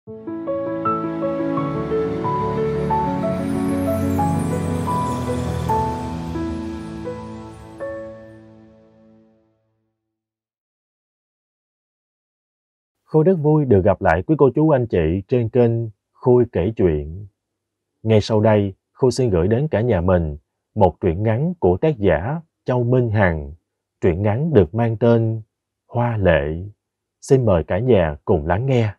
Khôi rất vui được gặp lại quý cô chú anh chị trên kênh Khôi kể chuyện. Ngay sau đây, Khôi xin gửi đến cả nhà mình một truyện ngắn của tác giả Châu Minh Hằng. Truyện ngắn được mang tên Hoa Lệ. Xin mời cả nhà cùng lắng nghe.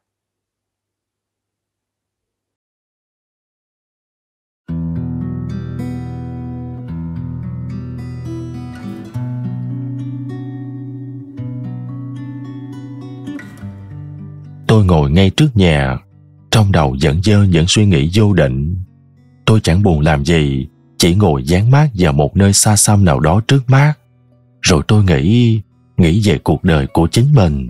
Tôi ngồi ngay trước nhà, trong đầu vẫn dơ những suy nghĩ vô định. Tôi chẳng buồn làm gì, chỉ ngồi dán mát vào một nơi xa xăm nào đó trước mắt. Rồi tôi nghĩ về cuộc đời của chính mình.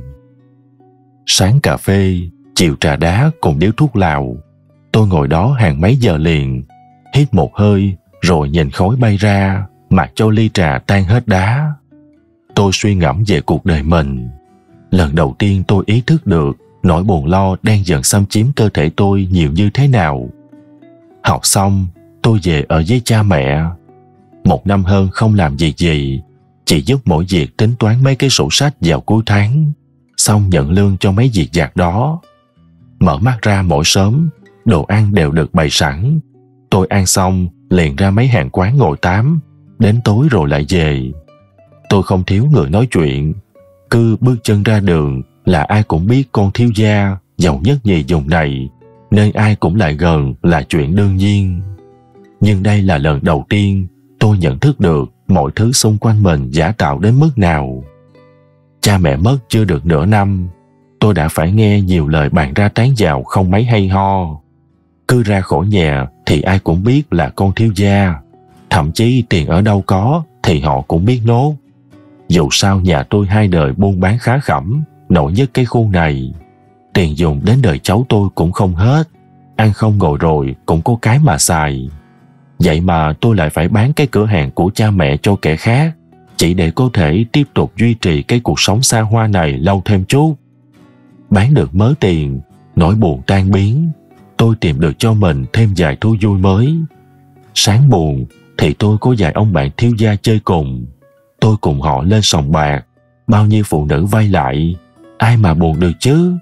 Sáng cà phê, chiều trà đá cùng điếu thuốc lào. Tôi ngồi đó hàng mấy giờ liền, hít một hơi rồi nhìn khói bay ra, mặc cho ly trà tan hết đá. Tôi suy ngẫm về cuộc đời mình. Lần đầu tiên tôi ý thức được nỗi buồn lo đang dần xâm chiếm cơ thể tôi nhiều như thế nào. Học xong, tôi về ở với cha mẹ. 1 năm hơn không làm gì, chỉ giúp mỗi việc tính toán mấy cái sổ sách vào cuối tháng, xong nhận lương cho mấy việc vặt đó. Mở mắt ra mỗi sớm, đồ ăn đều được bày sẵn. Tôi ăn xong liền ra mấy hàng quán ngồi tám, đến tối rồi lại về. Tôi không thiếu người nói chuyện, cứ bước chân ra đường là ai cũng biết con thiếu gia giàu nhất nhì vùng này, nên ai cũng lại gần là chuyện đương nhiên. Nhưng đây là lần đầu tiên tôi nhận thức được mọi thứ xung quanh mình giả tạo đến mức nào. Cha mẹ mất chưa được nửa năm, tôi đã phải nghe nhiều lời bàn ra tán vào không mấy hay ho. Cứ ra khỏi nhà thì ai cũng biết là con thiếu gia, thậm chí tiền ở đâu có thì họ cũng biết nốt. Dù sao nhà tôi 2 đời buôn bán khá khẩm, nổi nhất cái khu này. Tiền dùng đến đời cháu tôi cũng không hết, ăn không ngồi rồi cũng có cái mà xài. Vậy mà tôi lại phải bán cái cửa hàng của cha mẹ cho kẻ khác, chỉ để có thể tiếp tục duy trì cái cuộc sống xa hoa này lâu thêm chút. Bán được mớ tiền, nỗi buồn tan biến, tôi tìm được cho mình thêm vài thú vui mới. Sáng buồn thì tôi có vài ông bạn thiếu gia chơi cùng. Tôi cùng họ lên sòng bạc, bao nhiêu phụ nữ vay lại, ai mà buồn được chứ.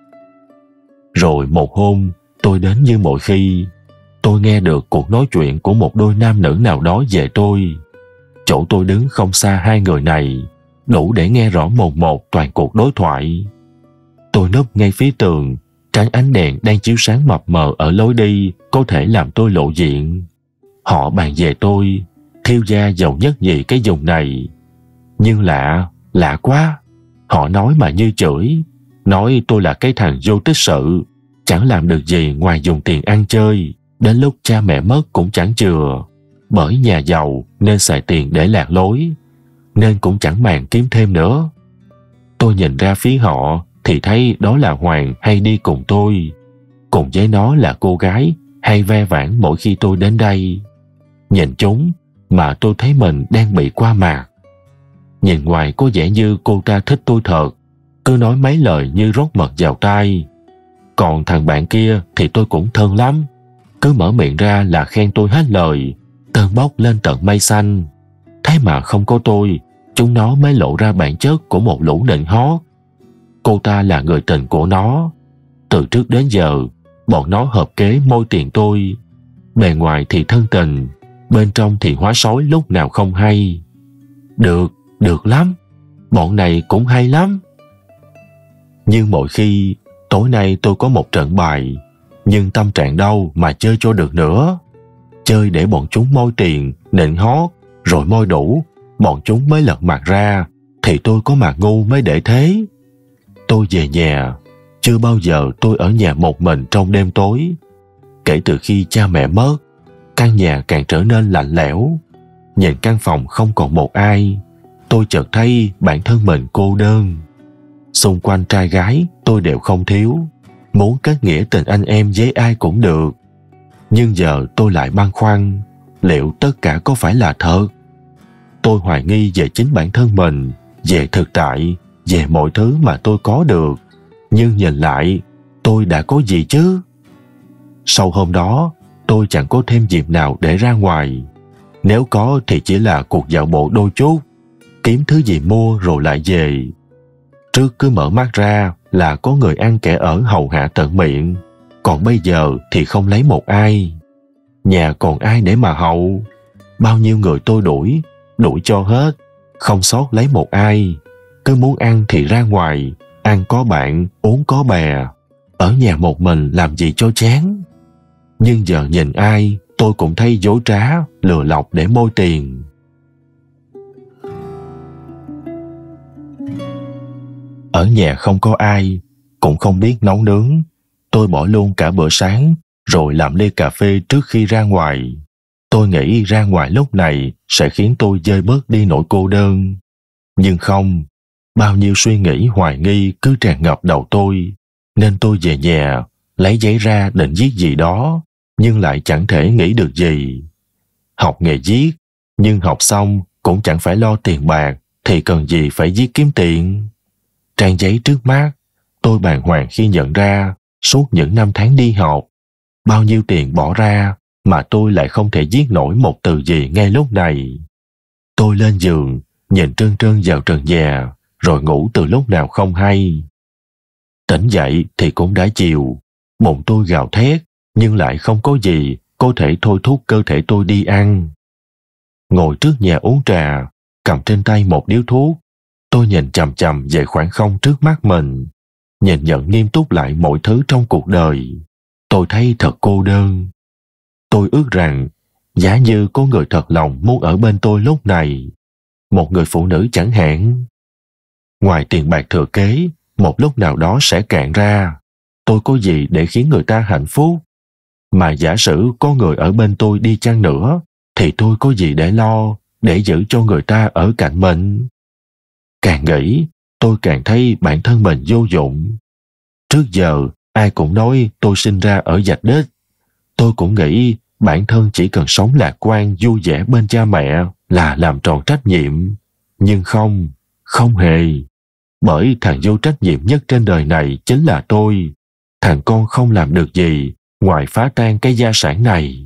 Rồi một hôm, tôi đến như mọi khi. Tôi nghe được cuộc nói chuyện của một đôi nam nữ nào đó về tôi. Chỗ tôi đứng không xa hai người này, đủ để nghe rõ mồn một toàn cuộc đối thoại. Tôi núp ngay phía tường, tránh ánh đèn đang chiếu sáng mập mờ ở lối đi có thể làm tôi lộ diện. Họ bàn về tôi, thiếu gia giàu nhất nhì cái vùng này. Nhưng lạ quá, họ nói mà như chửi, nói tôi là cái thằng vô tích sự, chẳng làm được gì ngoài dùng tiền ăn chơi, đến lúc cha mẹ mất cũng chẳng chừa, bởi nhà giàu nên xài tiền để lạc lối, nên cũng chẳng màng kiếm thêm nữa. Tôi nhìn ra phía họ thì thấy đó là Hoàng hay đi cùng tôi, cùng với nó là cô gái hay ve vãn mỗi khi tôi đến đây. Nhìn chúng mà tôi thấy mình đang bị qua mặt. Nhìn ngoài có vẻ như cô ta thích tôi thật, cứ nói mấy lời như rót mật vào tai. Còn thằng bạn kia thì tôi cũng thân lắm, cứ mở miệng ra là khen tôi hết lời, tơn bốc lên tận mây xanh. Thế mà không có tôi, chúng nó mới lộ ra bản chất của một lũ nịnh hót. Cô ta là người tình của nó. Từ trước đến giờ, bọn nó hợp kế môi tiền tôi. Bề ngoài thì thân tình, bên trong thì hóa sói lúc nào không hay. Được lắm, bọn này cũng hay lắm. Nhưng mỗi khi, tối nay tôi có một trận bài, nhưng tâm trạng đâu mà chơi cho được nữa. Chơi để bọn chúng môi tiền, nịnh hót, rồi môi đủ, bọn chúng mới lật mặt ra, thì tôi có mặt ngu mới để thế. Tôi về nhà, chưa bao giờ tôi ở nhà một mình trong đêm tối. Kể từ khi cha mẹ mất, căn nhà càng trở nên lạnh lẽo. Nhìn căn phòng không còn một ai, tôi chợt thấy bản thân mình cô đơn. Xung quanh trai gái tôi đều không thiếu, muốn kết nghĩa tình anh em với ai cũng được. Nhưng giờ tôi lại băn khoăn, liệu tất cả có phải là thật? Tôi hoài nghi về chính bản thân mình, về thực tại, về mọi thứ mà tôi có được. Nhưng nhìn lại, tôi đã có gì chứ? Sau hôm đó, tôi chẳng có thêm dịp nào để ra ngoài. Nếu có thì chỉ là cuộc dạo bộ đôi chút, kiếm thứ gì mua rồi lại về. Trước cứ mở mắt ra là có người ăn kẻ ở hầu hạ tận miệng, còn bây giờ thì không lấy một ai. Nhà còn ai để mà hầu? Bao nhiêu người tôi đuổi cho hết, không sót lấy một ai. Cứ muốn ăn thì ra ngoài, ăn có bạn, uống có bè. Ở nhà một mình làm gì cho chán. Nhưng giờ nhìn ai, tôi cũng thấy dối trá, lừa lọc để môi tiền. Ở nhà không có ai, cũng không biết nấu nướng. Tôi bỏ luôn cả bữa sáng, rồi làm ly cà phê trước khi ra ngoài. Tôi nghĩ ra ngoài lúc này sẽ khiến tôi vơi bớt đi nỗi cô đơn. Nhưng không, bao nhiêu suy nghĩ hoài nghi cứ tràn ngập đầu tôi, nên tôi về nhà, lấy giấy ra định viết gì đó, nhưng lại chẳng thể nghĩ được gì. Học nghề viết, nhưng học xong cũng chẳng phải lo tiền bạc, thì cần gì phải viết kiếm tiền. Trang giấy trước mắt, tôi bàng hoàng khi nhận ra suốt những năm tháng đi học, bao nhiêu tiền bỏ ra mà tôi lại không thể viết nổi một từ gì ngay lúc này. Tôi lên giường, nhìn trơn trơn vào trần nhà, rồi ngủ từ lúc nào không hay. Tỉnh dậy thì cũng đã chiều, bụng tôi gào thét, nhưng lại không có gì có thể thôi thúc cơ thể tôi đi ăn. Ngồi trước nhà uống trà, cầm trên tay một điếu thuốc, tôi nhìn chằm chằm về khoảng không trước mắt mình, nhìn nhận nghiêm túc lại mọi thứ trong cuộc đời. Tôi thấy thật cô đơn. Tôi ước rằng giá như có người thật lòng muốn ở bên tôi lúc này, một người phụ nữ chẳng hạn. Ngoài tiền bạc thừa kế, một lúc nào đó sẽ cạn ra, tôi có gì để khiến người ta hạnh phúc? Mà giả sử có người ở bên tôi đi chăng nữa, thì tôi có gì để lo, để giữ cho người ta ở cạnh mình? Càng nghĩ, tôi càng thấy bản thân mình vô dụng. Trước giờ, ai cũng nói tôi sinh ra ở vạch đích. Tôi cũng nghĩ bản thân chỉ cần sống lạc quan vui vẻ bên cha mẹ là làm tròn trách nhiệm. Nhưng không, không hề. Bởi thằng vô trách nhiệm nhất trên đời này chính là tôi. Thằng con không làm được gì ngoài phá tan cái gia sản này.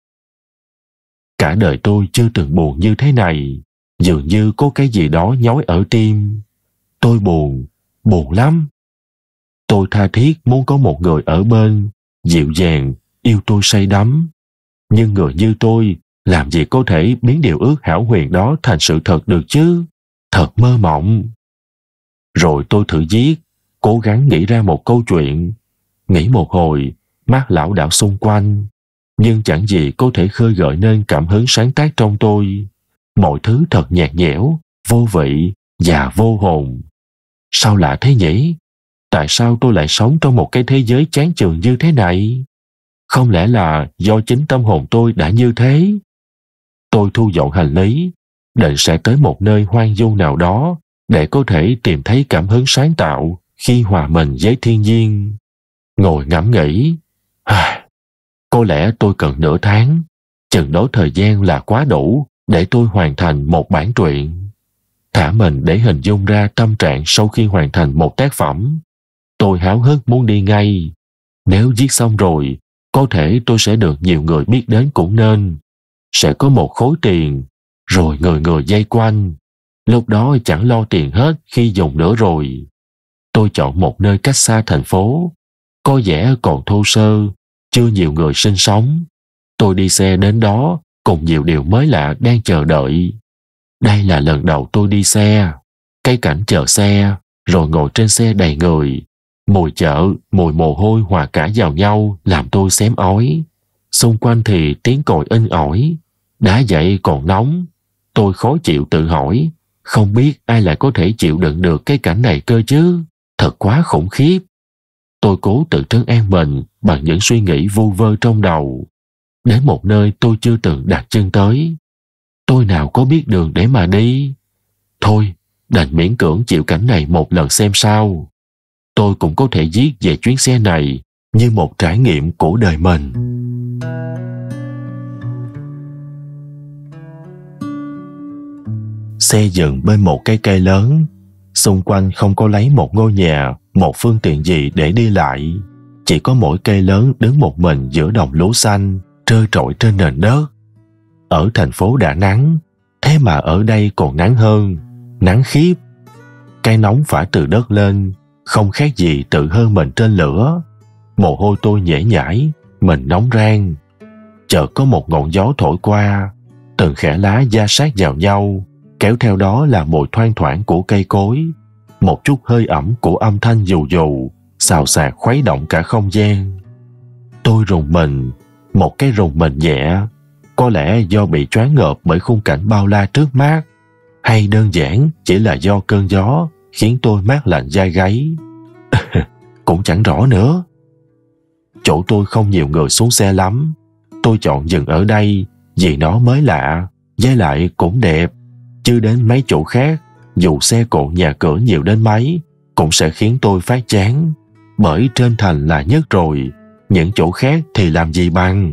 Cả đời tôi chưa từng buồn như thế này. Dường như có cái gì đó nhói ở tim. Tôi buồn, buồn lắm. Tôi tha thiết muốn có một người ở bên, dịu dàng, yêu tôi say đắm. Nhưng người như tôi làm gì có thể biến điều ước hão huyền đó thành sự thật được chứ? Thật mơ mộng. Rồi tôi thử viết, cố gắng nghĩ ra một câu chuyện. Nghĩ một hồi, mắt lảo đảo xung quanh, nhưng chẳng gì có thể khơi gợi nên cảm hứng sáng tác trong tôi. Mọi thứ thật nhạt nhẽo, vô vị và vô hồn. Sao lạ thế nhỉ? Tại sao tôi lại sống trong một cái thế giới chán chường như thế này? Không lẽ là do chính tâm hồn tôi đã như thế? Tôi thu dọn hành lý, định sẽ tới một nơi hoang vu nào đó để có thể tìm thấy cảm hứng sáng tạo khi hòa mình với thiên nhiên. Ngồi ngẫm nghĩ, có lẽ tôi cần nửa tháng, chừng đó thời gian là quá đủ để tôi hoàn thành một bản truyện. Thả mình để hình dung ra tâm trạng sau khi hoàn thành một tác phẩm. Tôi háo hức muốn đi ngay. Nếu viết xong rồi, có thể tôi sẽ được nhiều người biết đến cũng nên. Sẽ có một khối tiền, rồi người người vây quanh. Lúc đó chẳng lo tiền hết khi dùng nữa rồi. Tôi chọn một nơi cách xa thành phố, có vẻ còn thô sơ, chưa nhiều người sinh sống. Tôi đi xe đến đó cùng nhiều điều mới lạ đang chờ đợi. Đây là lần đầu tôi đi xe. Cái cảnh chờ xe, rồi ngồi trên xe đầy người. Mùi chợ, mùi mồ hôi hòa cả vào nhau làm tôi xém ói. Xung quanh thì tiếng còi inh ỏi. Đá dậy còn nóng. Tôi khó chịu tự hỏi, không biết ai lại có thể chịu đựng được cái cảnh này cơ chứ? Thật quá khủng khiếp. Tôi cố tự trấn an mình bằng những suy nghĩ vu vơ trong đầu. Đến một nơi tôi chưa từng đặt chân tới. Tôi nào có biết đường để mà đi. Thôi, đành miễn cưỡng chịu cảnh này một lần xem sao. Tôi cũng có thể viết về chuyến xe này như một trải nghiệm của đời mình. Xe dừng bên một cái cây lớn. Xung quanh không có lấy một ngôi nhà, một phương tiện gì để đi lại. chỉ có mỗi cây lớn đứng một mình giữa đồng lúa xanh trơ trọi trên nền đất. Ở thành phố đã nắng, thế mà ở đây còn nắng hơn, nắng khiếp. Cái nóng phả từ đất lên, không khác gì tự hơn mình trên lửa. Mồ hôi tôi nhễ nhãi, mình nóng rang. Chợt có một ngọn gió thổi qua, từng khẽ lá da sát vào nhau, kéo theo đó là mùi thoang thoảng của cây cối, một chút hơi ẩm của âm thanh dù dù, xào xạc khuấy động cả không gian. Tôi rùng mình, một cái rùng mình nhẹ, có lẽ do bị choáng ngợp bởi khung cảnh bao la trước mắt, hay đơn giản chỉ là do cơn gió khiến tôi mát lạnh da gáy. Cũng chẳng rõ nữa. Chỗ tôi không nhiều người xuống xe lắm. Tôi chọn dừng ở đây vì nó mới lạ, với lại cũng đẹp. Chứ đến mấy chỗ khác, dù xe cộ nhà cửa nhiều đến mấy, cũng sẽ khiến tôi phát chán. Bởi trên thành là nhất rồi, những chỗ khác thì làm gì bằng.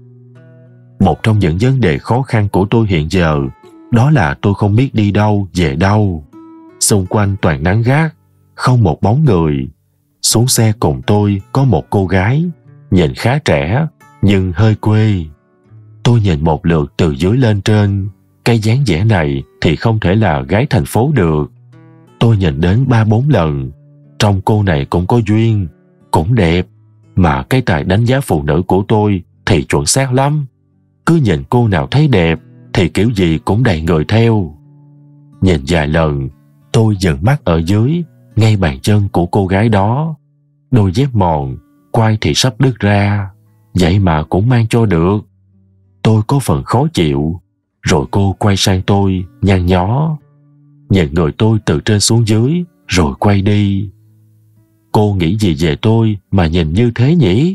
Một trong những vấn đề khó khăn của tôi hiện giờ, đó là tôi không biết đi đâu, về đâu. Xung quanh toàn nắng gắt, không một bóng người. Xuống xe cùng tôi có một cô gái, nhìn khá trẻ, nhưng hơi quê. Tôi nhìn một lượt từ dưới lên trên, cái dáng vẻ này thì không thể là gái thành phố được. Tôi nhìn đến 3-4 lần, trong cô này cũng có duyên, cũng đẹp, mà cái tài đánh giá phụ nữ của tôi thì chuẩn xác lắm. Cứ nhìn cô nào thấy đẹp thì kiểu gì cũng đầy người theo. Nhìn vài lần, tôi dừng mắt ở dưới, ngay bàn chân của cô gái đó. Đôi dép mòn, quai thì sắp đứt ra, vậy mà cũng mang cho được. Tôi có phần khó chịu, rồi cô quay sang tôi, nhăn nhó. Nhìn người tôi từ trên xuống dưới, rồi quay đi. Cô nghĩ gì về tôi mà nhìn như thế nhỉ?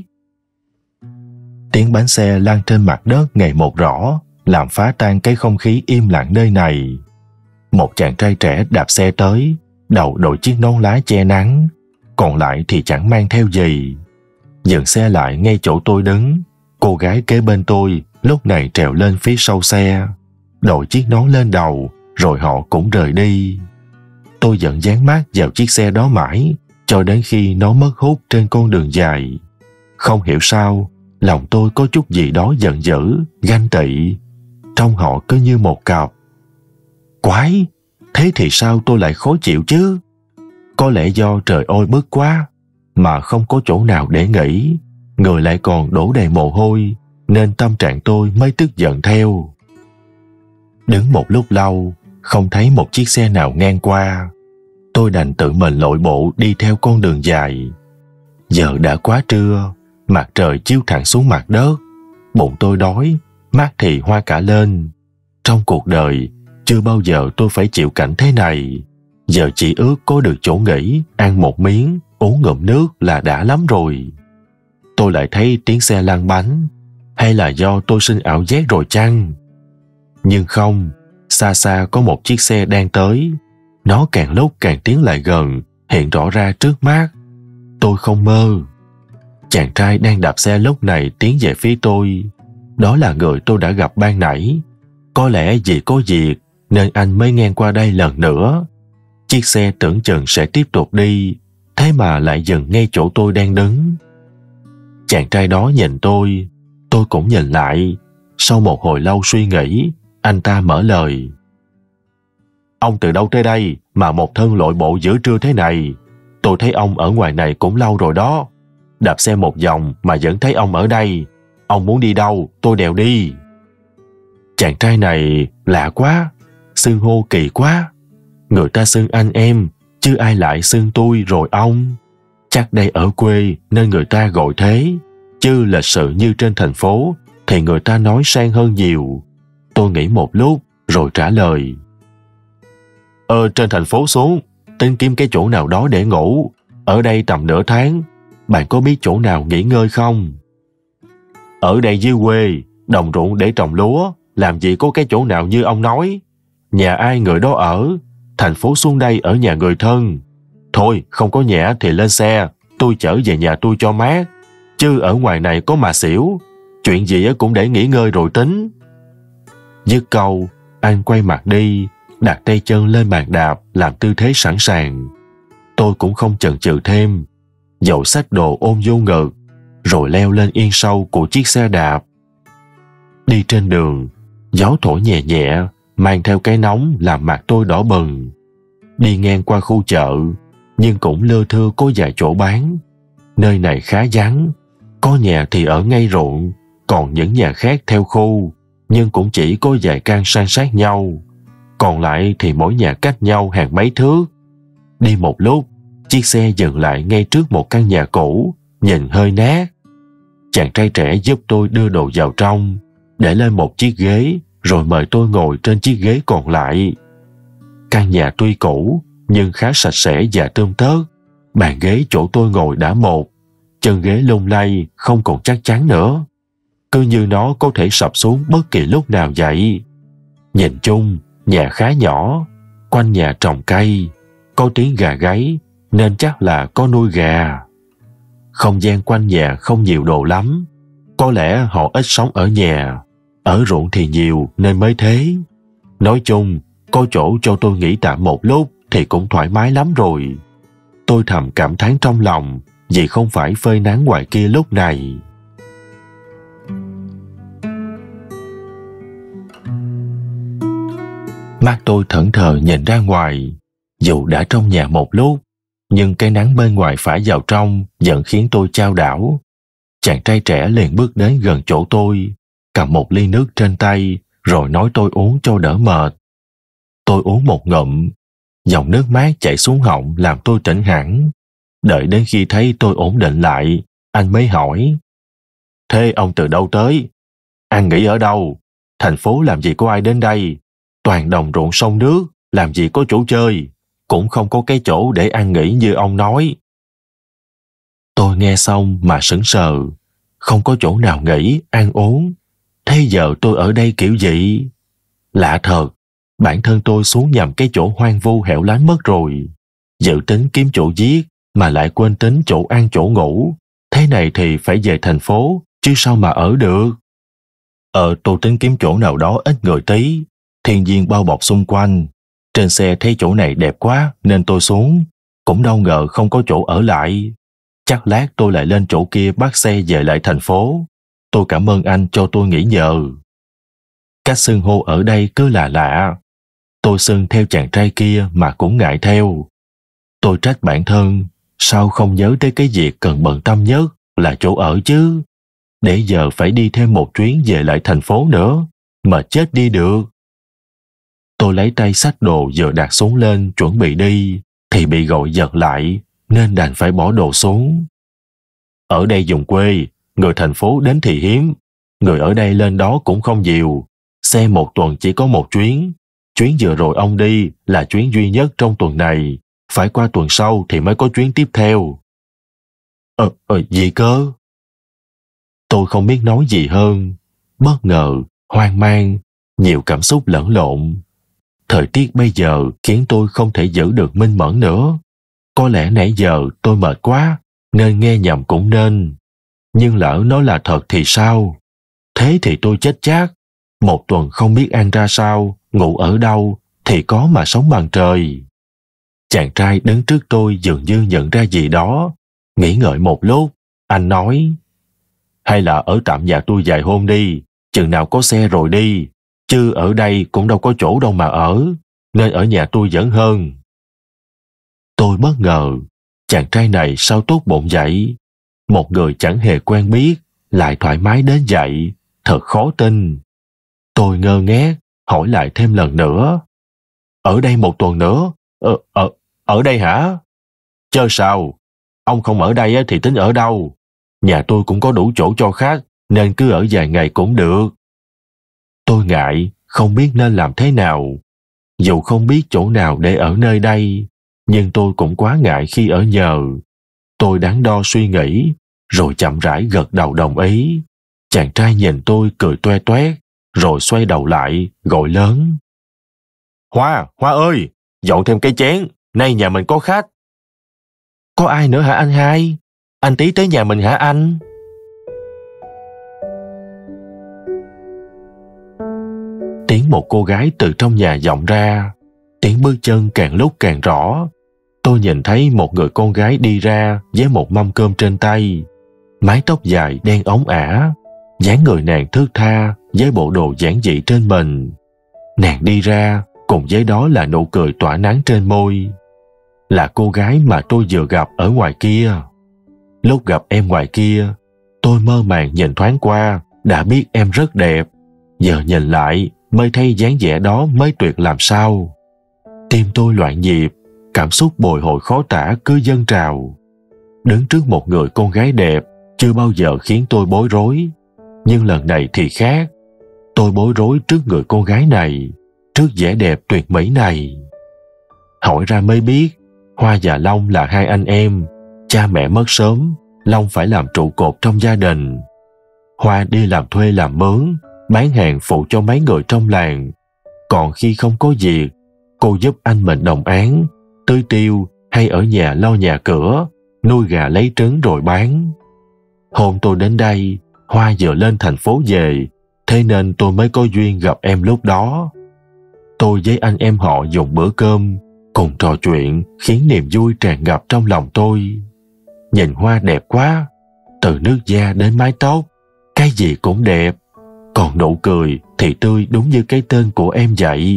Tiếng bánh xe lăn trên mặt đất ngày một rõ, làm phá tan cái không khí im lặng nơi này. Một chàng trai trẻ đạp xe tới, đầu đội chiếc nón lá che nắng, còn lại thì chẳng mang theo gì. Dừng xe lại ngay chỗ tôi đứng, cô gái kế bên tôi lúc này trèo lên phía sau xe, đội chiếc nón lên đầu, rồi họ cũng rời đi. Tôi vẫn dán mắt vào chiếc xe đó mãi, cho đến khi nó mất hút trên con đường dài. Không hiểu sao, lòng tôi có chút gì đó giận dữ, ganh tị. Trông họ cứ như một cặp. Quái, thế thì sao tôi lại khó chịu chứ? Có lẽ do trời ôi bức quá, mà không có chỗ nào để nghỉ, người lại còn đổ đầy mồ hôi, nên tâm trạng tôi mới tức giận theo. Đứng một lúc lâu, không thấy một chiếc xe nào ngang qua. Tôi đành tự mình lội bộ đi theo con đường dài. Giờ đã quá trưa, mặt trời chiếu thẳng xuống mặt đất. Bụng tôi đói, mắt thì hoa cả lên. Trong cuộc đời, chưa bao giờ tôi phải chịu cảnh thế này. Giờ chỉ ước có được chỗ nghỉ, ăn một miếng, uống ngụm nước là đã lắm rồi. Tôi lại thấy tiếng xe lăn bánh. Hay là do tôi sinh ảo giác rồi chăng? Nhưng không, xa xa có một chiếc xe đang tới. Nó càng lúc càng tiến lại gần, hiện rõ ra trước mắt. Tôi không mơ. Chàng trai đang đạp xe lúc này tiến về phía tôi. Đó là người tôi đã gặp ban nãy. Có lẽ vì có việc nên anh mới ngang qua đây lần nữa. Chiếc xe tưởng chừng sẽ tiếp tục đi, thế mà lại dừng ngay chỗ tôi đang đứng. Chàng trai đó nhìn tôi cũng nhìn lại. Sau một hồi lâu suy nghĩ, anh ta mở lời. Ông từ đâu tới đây mà một thân lội bộ giữa trưa thế này? Tôi thấy ông ở ngoài này cũng lâu rồi đó. Đạp xe một vòng mà vẫn thấy ông ở đây. Ông muốn đi đâu, tôi đèo đi. Chàng trai này lạ quá, xưng hô kỳ quá. Người ta xưng anh em, chứ ai lại xưng tôi rồi ông. Chắc đây ở quê nên người ta gọi thế, chứ lịch sự như trên thành phố thì người ta nói sang hơn nhiều. Tôi nghĩ một lúc rồi trả lời. Trên thành phố xuống, tính kiếm cái chỗ nào đó để ngủ. Ở đây tầm nửa tháng, bạn có biết chỗ nào nghỉ ngơi không? Ở đây dưới quê, đồng ruộng để trồng lúa, làm gì có cái chỗ nào như ông nói. Nhà ai người đó ở, thành phố xuống đây ở nhà người thân. Thôi, không có nhà thì lên xe, tôi chở về nhà tôi cho mát. Chứ ở ngoài này có mà xỉu, chuyện gì cũng để nghỉ ngơi rồi tính. Dứt câu, anh quay mặt đi, đặt tay chân lên bàn đạp làm tư thế sẵn sàng. Tôi cũng không chần chừ thêm. dậu xách đồ ôm vô ngực, rồi leo lên yên sau của chiếc xe đạp. Đi trên đường, gió thổi nhẹ nhẹ, mang theo cái nóng làm mặt tôi đỏ bừng. Đi ngang qua khu chợ, nhưng cũng lơ thưa có vài chỗ bán. Nơi này khá vắng, có nhà thì ở ngay ruộng, còn những nhà khác theo khu, nhưng cũng chỉ có vài căn san sát nhau. Còn lại thì mỗi nhà cách nhau hàng mấy thước. Đi một lúc, chiếc xe dừng lại ngay trước một căn nhà cũ, nhìn hơi nát. Chàng trai trẻ giúp tôi đưa đồ vào trong, để lên một chiếc ghế, rồi mời tôi ngồi trên chiếc ghế còn lại. Căn nhà tuy cũ, nhưng khá sạch sẽ và tươm tất. Bàn ghế chỗ tôi ngồi đã một, chân ghế lung lay không còn chắc chắn nữa. Cứ như nó có thể sập xuống bất kỳ lúc nào vậy. Nhìn chung, nhà khá nhỏ, quanh nhà trồng cây, có tiếng gà gáy nên chắc là có nuôi gà. Không gian quanh nhà không nhiều đồ lắm, có lẽ họ ít sống ở nhà, ở ruộng thì nhiều nên mới thế. Nói chung, có chỗ cho tôi nghỉ tạm một lúc thì cũng thoải mái lắm rồi. Tôi thầm cảm thán trong lòng vì không phải phơi nắng ngoài kia lúc này. Mắt tôi thẫn thờ nhìn ra ngoài. Dù đã trong nhà một lúc, nhưng cái nắng bên ngoài phả vào trong vẫn khiến tôi chao đảo. Chàng trai trẻ liền bước đến gần chỗ tôi, cầm một ly nước trên tay, rồi nói tôi uống cho đỡ mệt. Tôi uống một ngụm, dòng nước mát chảy xuống họng làm tôi tỉnh hẳn. Đợi đến khi thấy tôi ổn định lại, anh mới hỏi: "Thế ông từ đâu tới? Ăn nghỉ ở đâu? Thành phố làm gì có ai đến đây? Toàn đồng ruộng sông nước, làm gì có chỗ chơi? Cũng không có cái chỗ để ăn nghỉ như ông nói." Tôi nghe xong mà sững sờ. Không có chỗ nào nghỉ, ăn uống. Thế giờ tôi ở đây kiểu gì? Lạ thật, bản thân tôi xuống nhầm cái chỗ hoang vu hẻo lánh mất rồi. Dự tính kiếm chỗ giết mà lại quên tính chỗ ăn chỗ ngủ. Thế này thì phải về thành phố, chứ sao mà ở được. Tôi tính kiếm chỗ nào đó ít người tí, thiên nhiên bao bọc xung quanh. Trên xe thấy chỗ này đẹp quá nên tôi xuống, cũng đâu ngờ không có chỗ ở lại. Chắc lát tôi lại lên chỗ kia bắt xe về lại thành phố. Tôi cảm ơn anh cho tôi nghỉ nhờ. Cách xưng hô ở đây cứ là lạ. Tôi xưng theo chàng trai kia mà cũng ngại theo. Tôi trách bản thân, sao không nhớ tới cái việc cần bận tâm nhất là chỗ ở chứ. Để giờ phải đi thêm một chuyến về lại thành phố nữa, mệt chết đi được. Tôi lấy tay xách đồ vừa đặt xuống lên chuẩn bị đi, thì bị gọi giật lại, nên đành phải bỏ đồ xuống. Ở đây vùng quê, người thành phố đến thì hiếm, người ở đây lên đó cũng không nhiều. Xe một tuần chỉ có một chuyến. Chuyến vừa rồi ông đi là chuyến duy nhất trong tuần này, phải qua tuần sau thì mới có chuyến tiếp theo. Gì cơ? Tôi không biết nói gì hơn. Bất ngờ, hoang mang, nhiều cảm xúc lẫn lộn. Thời tiết bây giờ khiến tôi không thể giữ được minh mẫn nữa. Có lẽ nãy giờ tôi mệt quá, nên nghe nhầm cũng nên. Nhưng lỡ nó là thật thì sao? Thế thì tôi chết chắc. Một tuần không biết ăn ra sao, ngủ ở đâu, thì có mà sống bằng trời. Chàng trai đứng trước tôi dường như nhận ra gì đó. Nghĩ ngợi một lúc, anh nói: "Hay là ở tạm nhà tôi vài hôm đi, chừng nào có xe rồi đi. Chứ ở đây cũng đâu có chỗ đâu mà ở, nên ở nhà tôi vẫn hơn." Tôi bất ngờ, chàng trai này sao tốt bụng vậy? Một người chẳng hề quen biết, lại thoải mái đến vậy, thật khó tin. Tôi ngơ ngác, hỏi lại thêm lần nữa: "Ở đây một tuần nữa? Ở đây hả? Chớ sao? Ông không ở đây thì tính ở đâu? Nhà tôi cũng có đủ chỗ cho khách, nên cứ ở vài ngày cũng được." Tôi ngại, không biết nên làm thế nào. Dù không biết chỗ nào để ở nơi đây, nhưng tôi cũng quá ngại khi ở nhờ. Tôi đắn đo suy nghĩ, rồi chậm rãi gật đầu đồng ý. Chàng trai nhìn tôi cười toe toét, rồi xoay đầu lại, gọi lớn: Hoa ơi, dọn thêm cái chén, nay nhà mình có khách." "Có ai nữa hả anh hai? Anh Tí tới nhà mình hả anh?" Tiếng một cô gái từ trong nhà vọng ra. Tiếng bước chân càng lúc càng rõ. tôi nhìn thấy một người con gái đi ra với một mâm cơm trên tay, mái tóc dài đen óng ả, dáng người nàng thướt tha với bộ đồ giản dị trên mình. Nàng đi ra, cùng với đó là nụ cười tỏa nắng trên môi. Là cô gái mà tôi vừa gặp ở ngoài kia. Lúc gặp em ngoài kia, tôi mơ màng nhìn thoáng qua, đã biết em rất đẹp. Giờ nhìn lại, mới thấy dáng vẻ đó mới tuyệt làm sao. Tim tôi loạn nhịp, cảm xúc bồi hồi khó tả cứ dâng trào. Đứng trước một người con gái đẹp, chưa bao giờ khiến tôi bối rối. Nhưng lần này thì khác. Tôi bối rối trước người con gái này, trước vẻ đẹp tuyệt mỹ này. Hỏi ra mới biết, Hoa và Long là hai anh em. Cha mẹ mất sớm, Long phải làm trụ cột trong gia đình. Hoa đi làm thuê làm mướn, bán hàng phụ cho mấy người trong làng. Còn khi không có việc, cô giúp anh mình đồng áng, tưới tiêu hay ở nhà lo nhà cửa, nuôi gà lấy trứng rồi bán. Hôm tôi đến đây, Hoa vừa lên thành phố về, thế nên tôi mới có duyên gặp em lúc đó. Tôi với anh em họ dùng bữa cơm, cùng trò chuyện khiến niềm vui tràn ngập trong lòng tôi. Nhìn Hoa đẹp quá, từ nước da đến mái tóc, cái gì cũng đẹp. Còn nụ cười thì tươi đúng như cái tên của em vậy.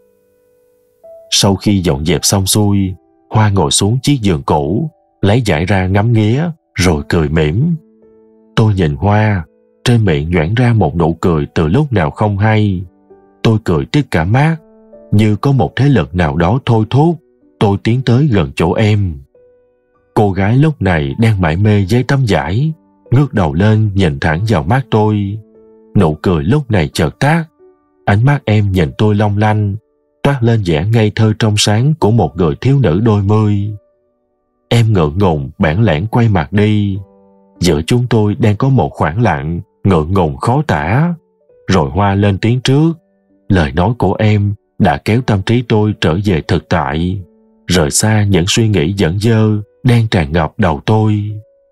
Sau khi dọn dẹp xong xuôi, Hoa ngồi xuống chiếc giường cũ, lấy dải ra ngắm nghía, rồi cười mỉm. Tôi nhìn Hoa, trên miệng nhoẻn ra một nụ cười từ lúc nào không hay. Tôi cười tít cả mắt, như có một thế lực nào đó thôi thúc tôi tiến tới gần chỗ em. Cô gái lúc này đang mải mê với tấm vải, ngước đầu lên nhìn thẳng vào mắt tôi. Nụ cười lúc này chợt tắt, ánh mắt em nhìn tôi long lanh, toát lên vẻ ngây thơ trong sáng của một người thiếu nữ đôi mươi. Em ngượng ngùng bản lẻn quay mặt đi. Giữa chúng tôi đang có một khoảng lặng ngượng ngùng khó tả. Rồi Hoa lên tiếng trước. Lời nói của em đã kéo tâm trí tôi trở về thực tại, rời xa những suy nghĩ dẫn dơ đang tràn ngập đầu tôi.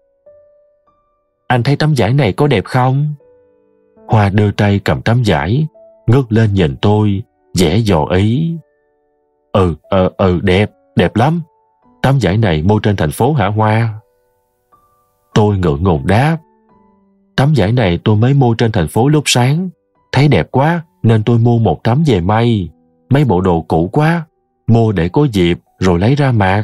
Anh thấy tấm vải này có đẹp không? Hoa đưa tay cầm tấm vải, ngước lên nhìn tôi, vẻ dò ý. Đẹp lắm. Tấm vải này mua trên thành phố hả Hoa? Tôi ngượng ngùng đáp. Tấm vải này tôi mới mua trên thành phố lúc sáng. Thấy đẹp quá nên tôi mua một tấm về may. Mấy bộ đồ cũ quá, mua để có dịp rồi lấy ra mặc.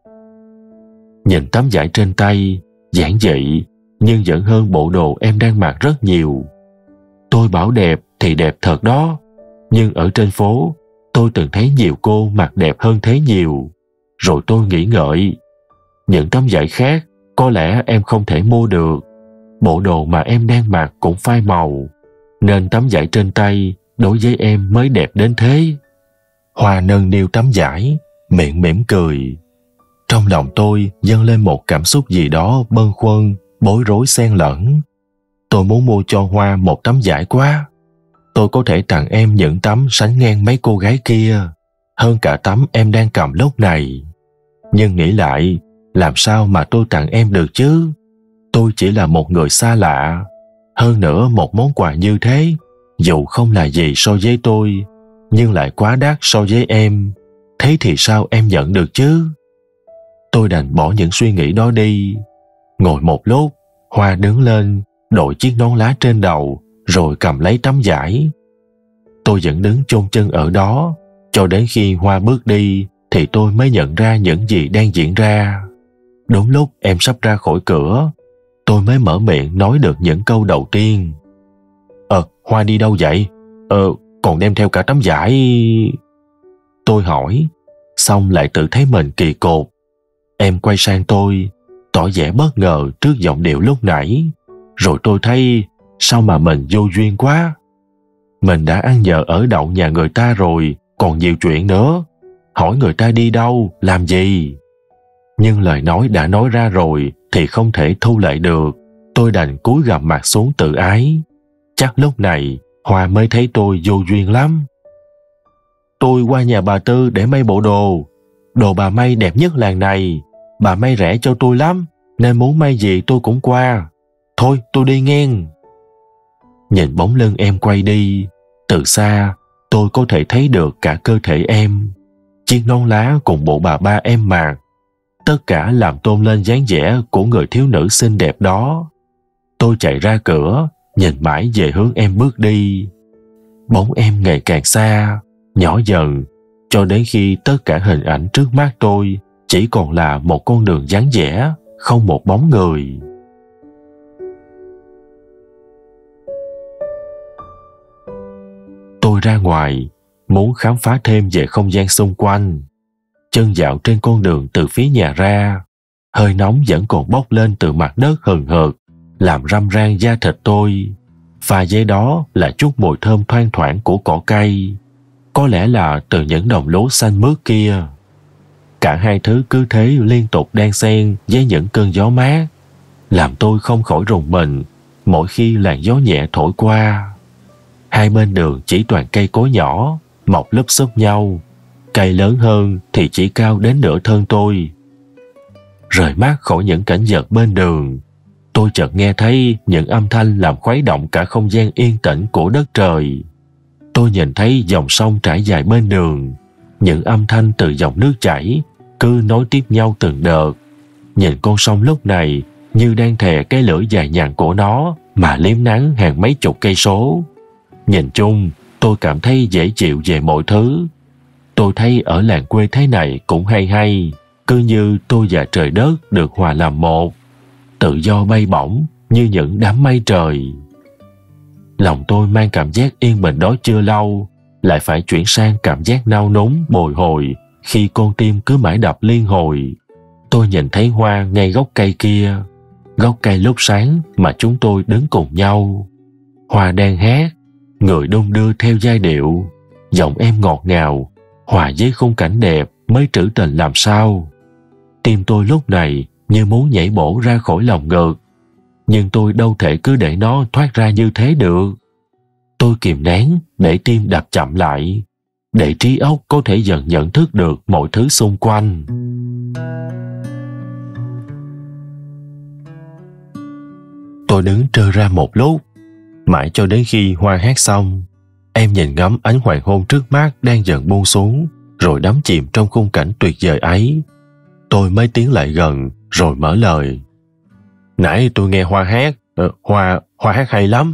Nhìn tấm vải trên tay, giản dị nhưng vẫn hơn bộ đồ em đang mặc rất nhiều. Tôi bảo đẹp thì đẹp thật đó, nhưng ở trên phố tôi từng thấy nhiều cô mặc đẹp hơn thế nhiều. Rồi tôi nghĩ ngợi, những tấm vải khác có lẽ em không thể mua được. Bộ đồ mà em đang mặc cũng phai màu, nên tấm vải trên tay đối với em mới đẹp đến thế. Hoa nâng niu tấm vải, miệng mỉm cười. Trong lòng tôi dâng lên một cảm xúc gì đó bâng khuâng, bối rối xen lẫn. Tôi muốn mua cho Hoa một tấm vải quá. Tôi có thể tặng em những tấm sánh ngang mấy cô gái kia, hơn cả tấm em đang cầm lúc này. Nhưng nghĩ lại, làm sao mà tôi tặng em được chứ? Tôi chỉ là một người xa lạ. Hơn nữa một món quà như thế, dù không là gì so với tôi, nhưng lại quá đắt so với em. Thế thì sao em nhận được chứ? Tôi đành bỏ những suy nghĩ đó đi. Ngồi một lúc, Hoa đứng lên, đội chiếc nón lá trên đầu, rồi cầm lấy tấm vải. Tôi vẫn đứng chôn chân ở đó, cho đến khi Hoa bước đi, thì tôi mới nhận ra những gì đang diễn ra. Đúng lúc em sắp ra khỏi cửa, tôi mới mở miệng nói được những câu đầu tiên. Hoa đi đâu vậy? Còn đem theo cả tấm vải. Tôi hỏi, xong lại tự thấy mình kỳ cục. Em quay sang tôi, tỏ vẻ bất ngờ trước giọng điệu lúc nãy. Rồi tôi thấy, sao mà mình vô duyên quá. Mình đã ăn nhờ ở đậu nhà người ta rồi, còn nhiều chuyện nữa. Hỏi người ta đi đâu, làm gì? Nhưng lời nói đã nói ra rồi thì không thể thu lại được. Tôi đành cúi gằm mặt xuống tự ái. Chắc lúc này Hoa mới thấy tôi vô duyên lắm. Tôi qua nhà bà Tư để may bộ đồ. Đồ bà may đẹp nhất làng này. Bà may rẻ cho tôi lắm, nên muốn may gì tôi cũng qua. Thôi tôi đi ngang. Nhìn bóng lưng em quay đi, từ xa tôi có thể thấy được cả cơ thể em. Chiếc nón lá cùng bộ bà ba em mặc tất cả làm tôn lên dáng vẻ của người thiếu nữ xinh đẹp đó. Tôi chạy ra cửa, nhìn mãi về hướng em bước đi. Bóng em ngày càng xa, nhỏ dần, cho đến khi tất cả hình ảnh trước mắt tôi chỉ còn là một con đường vắng vẻ, không một bóng người. Tôi ra ngoài, muốn khám phá thêm về không gian xung quanh. Chân dạo trên con đường từ phía nhà ra, hơi nóng vẫn còn bốc lên từ mặt đất hừng hực, làm râm ran da thịt tôi. Và với đó là chút mùi thơm thoang thoảng của cỏ cây, có lẽ là từ những đồng lúa xanh mướt kia. Cả hai thứ cứ thế liên tục đan xen với những cơn gió mát, làm tôi không khỏi rùng mình mỗi khi làn gió nhẹ thổi qua. Hai bên đường chỉ toàn cây cối nhỏ, mọc lúp xúp nhau. Cây lớn hơn thì chỉ cao đến nửa thân tôi. Rời mắt khỏi những cảnh vật bên đường, tôi chợt nghe thấy những âm thanh làm khuấy động cả không gian yên tĩnh của đất trời. Tôi nhìn thấy dòng sông trải dài bên đường, những âm thanh từ dòng nước chảy cứ nối tiếp nhau từng đợt. Nhìn con sông lúc này như đang thè cái lưỡi dài nhằn của nó mà liếm nắng hàng mấy chục cây số. Nhìn chung, tôi cảm thấy dễ chịu về mọi thứ. Tôi thấy ở làng quê thế này cũng hay, cứ như tôi và trời đất được hòa làm một, tự do bay bổng như những đám mây trời. Lòng tôi mang cảm giác yên bình đó chưa lâu, lại phải chuyển sang cảm giác nao núng bồi hồi khi con tim cứ mãi đập liên hồi. Tôi nhìn thấy Hoa ngay gốc cây kia, gốc cây lúc sáng mà chúng tôi đứng cùng nhau. Hoa đang hát, người đung đưa theo giai điệu, giọng em ngọt ngào, hòa với khung cảnh đẹp mới trữ tình làm sao. Tim tôi lúc này như muốn nhảy bổ ra khỏi lòng ngực, nhưng tôi đâu thể cứ để nó thoát ra như thế được. Tôi kìm nén để tim đập chậm lại, để trí óc có thể dần nhận thức được mọi thứ xung quanh. Tôi đứng trơ ra một lúc, mãi cho đến khi Hoa hát xong. Em nhìn ngắm ánh hoàng hôn trước mắt đang dần buông xuống, rồi đắm chìm trong khung cảnh tuyệt vời ấy. Tôi mới tiến lại gần, rồi mở lời. Nãy tôi nghe Hoa hát, Hoa hát hay lắm.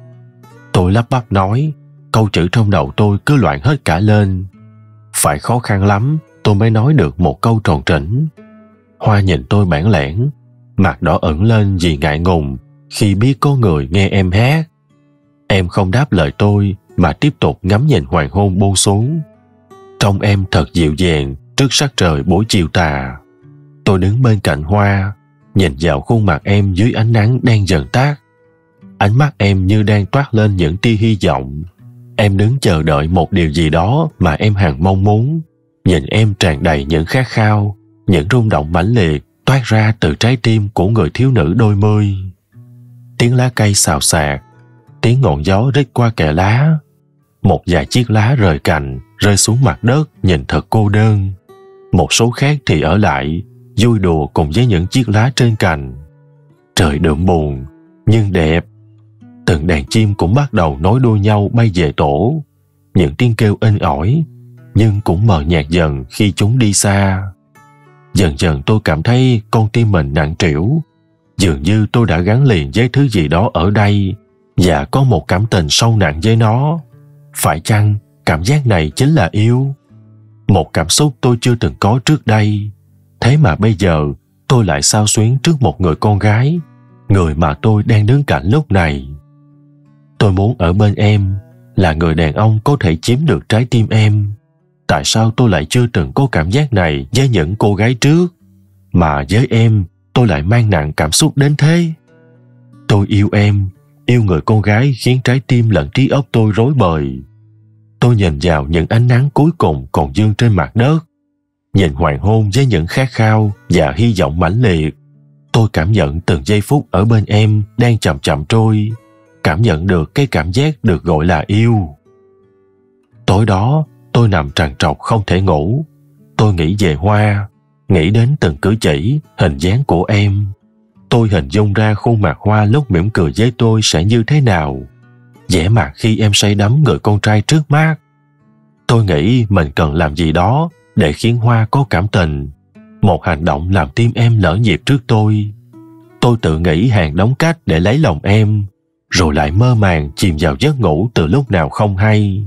Tôi lắp bắp nói, câu chữ trong đầu tôi cứ loạn hết cả lên. Phải khó khăn lắm, tôi mới nói được một câu tròn trĩnh. Hoa nhìn tôi bản lẻn, mặt đỏ ửng lên vì ngại ngùng khi biết có người nghe em hát. Em không đáp lời tôi mà tiếp tục ngắm nhìn hoàng hôn buông xuống. Trông em thật dịu dàng trước sắc trời buổi chiều tà. Tôi đứng bên cạnh Hoa, nhìn vào khuôn mặt em dưới ánh nắng đang dần tắt. Ánh mắt em như đang toát lên những tia hy vọng. Em đứng chờ đợi một điều gì đó mà em hằng mong muốn. Nhìn em tràn đầy những khát khao, những rung động mãnh liệt toát ra từ trái tim của người thiếu nữ đôi mươi. Tiếng lá cây xào xạc, tiếng ngọn gió rít qua kẽ lá. Một vài chiếc lá rời cành rơi xuống mặt đất nhìn thật cô đơn. Một số khác thì ở lại vui đùa cùng với những chiếc lá trên cành. Trời đượm buồn nhưng đẹp. Từng đàn chim cũng bắt đầu nối đuôi nhau bay về tổ. Những tiếng kêu inh ỏi nhưng cũng mờ nhạt dần khi chúng đi xa. Dần dần tôi cảm thấy con tim mình nặng trĩu. Dường như tôi đã gắn liền với thứ gì đó ở đây và có một cảm tình sâu nặng với nó. Phải chăng cảm giác này chính là yêu? Một cảm xúc tôi chưa từng có trước đây. Thế mà bây giờ tôi lại xao xuyến trước một người con gái, người mà tôi đang đứng cạnh lúc này. Tôi muốn ở bên em, là người đàn ông có thể chiếm được trái tim em. Tại sao tôi lại chưa từng có cảm giác này với những cô gái trước, mà với em tôi lại mang nặng cảm xúc đến thế? Tôi yêu em, yêu người con gái khiến trái tim lẫn trí óc tôi rối bời. Tôi nhìn vào những ánh nắng cuối cùng còn vương trên mặt đất, nhìn hoàng hôn với những khát khao và hy vọng mãnh liệt. Tôi cảm nhận từng giây phút ở bên em đang chậm chậm trôi, cảm nhận được cái cảm giác được gọi là yêu. Tối đó, tôi nằm trằn trọc không thể ngủ. Tôi nghĩ về Hoa, nghĩ đến từng cử chỉ, hình dáng của em. Tôi hình dung ra khuôn mặt Hoa lúc mỉm cười với tôi sẽ như thế nào, vẻ mặt khi em say đắm người con trai trước mắt. Tôi nghĩ mình cần làm gì đó để khiến Hoa có cảm tình. Một hành động làm tim em lỡ nhịp trước tôi. Tôi tự nghĩ hàng đống cách để lấy lòng em, rồi lại mơ màng chìm vào giấc ngủ từ lúc nào không hay.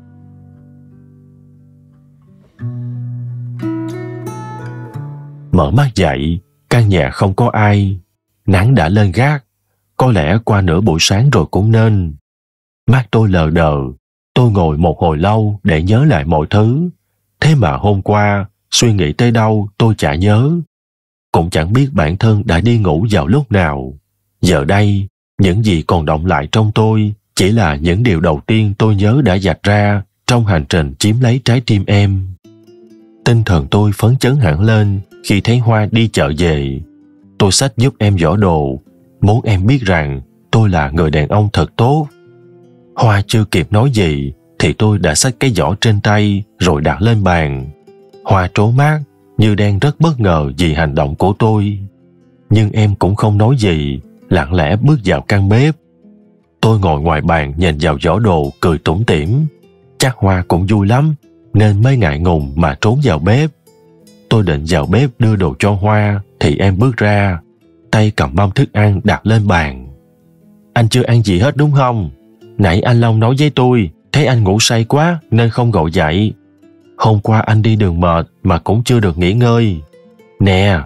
Mở mắt dậy, căn nhà không có ai. Nắng đã lên gác, có lẽ qua nửa buổi sáng rồi cũng nên. Mắt tôi lờ đờ, tôi ngồi một hồi lâu để nhớ lại mọi thứ. Thế mà hôm qua, suy nghĩ tới đâu tôi chả nhớ. Cũng chẳng biết bản thân đã đi ngủ vào lúc nào. Giờ đây, những gì còn đọng lại trong tôi chỉ là những điều đầu tiên tôi nhớ đã dạch ra trong hành trình chiếm lấy trái tim em. Tinh thần tôi phấn chấn hẳn lên khi thấy Hoa đi chợ về. Tôi xách giúp em giỏ đồ, muốn em biết rằng tôi là người đàn ông thật tốt. Hoa chưa kịp nói gì thì tôi đã xách cái giỏ trên tay rồi đặt lên bàn. Hoa trố mắt như đang rất bất ngờ vì hành động của tôi. Nhưng em cũng không nói gì, lặng lẽ bước vào căn bếp. Tôi ngồi ngoài bàn nhìn vào giỏ đồ cười tủm tỉm. Chắc Hoa cũng vui lắm nên mới ngại ngùng mà trốn vào bếp. Tôi định vào bếp đưa đồ cho Hoa thì em bước ra, tay cầm mâm thức ăn đặt lên bàn. Anh chưa ăn gì hết đúng không? Nãy anh Long nói với tôi, thấy anh ngủ say quá nên không gọi dậy. Hôm qua anh đi đường mệt mà cũng chưa được nghỉ ngơi. Nè.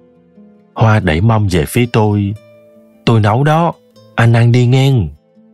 Hoa đẩy mâm về phía tôi. Tôi nấu đó, anh ăn đi ngang.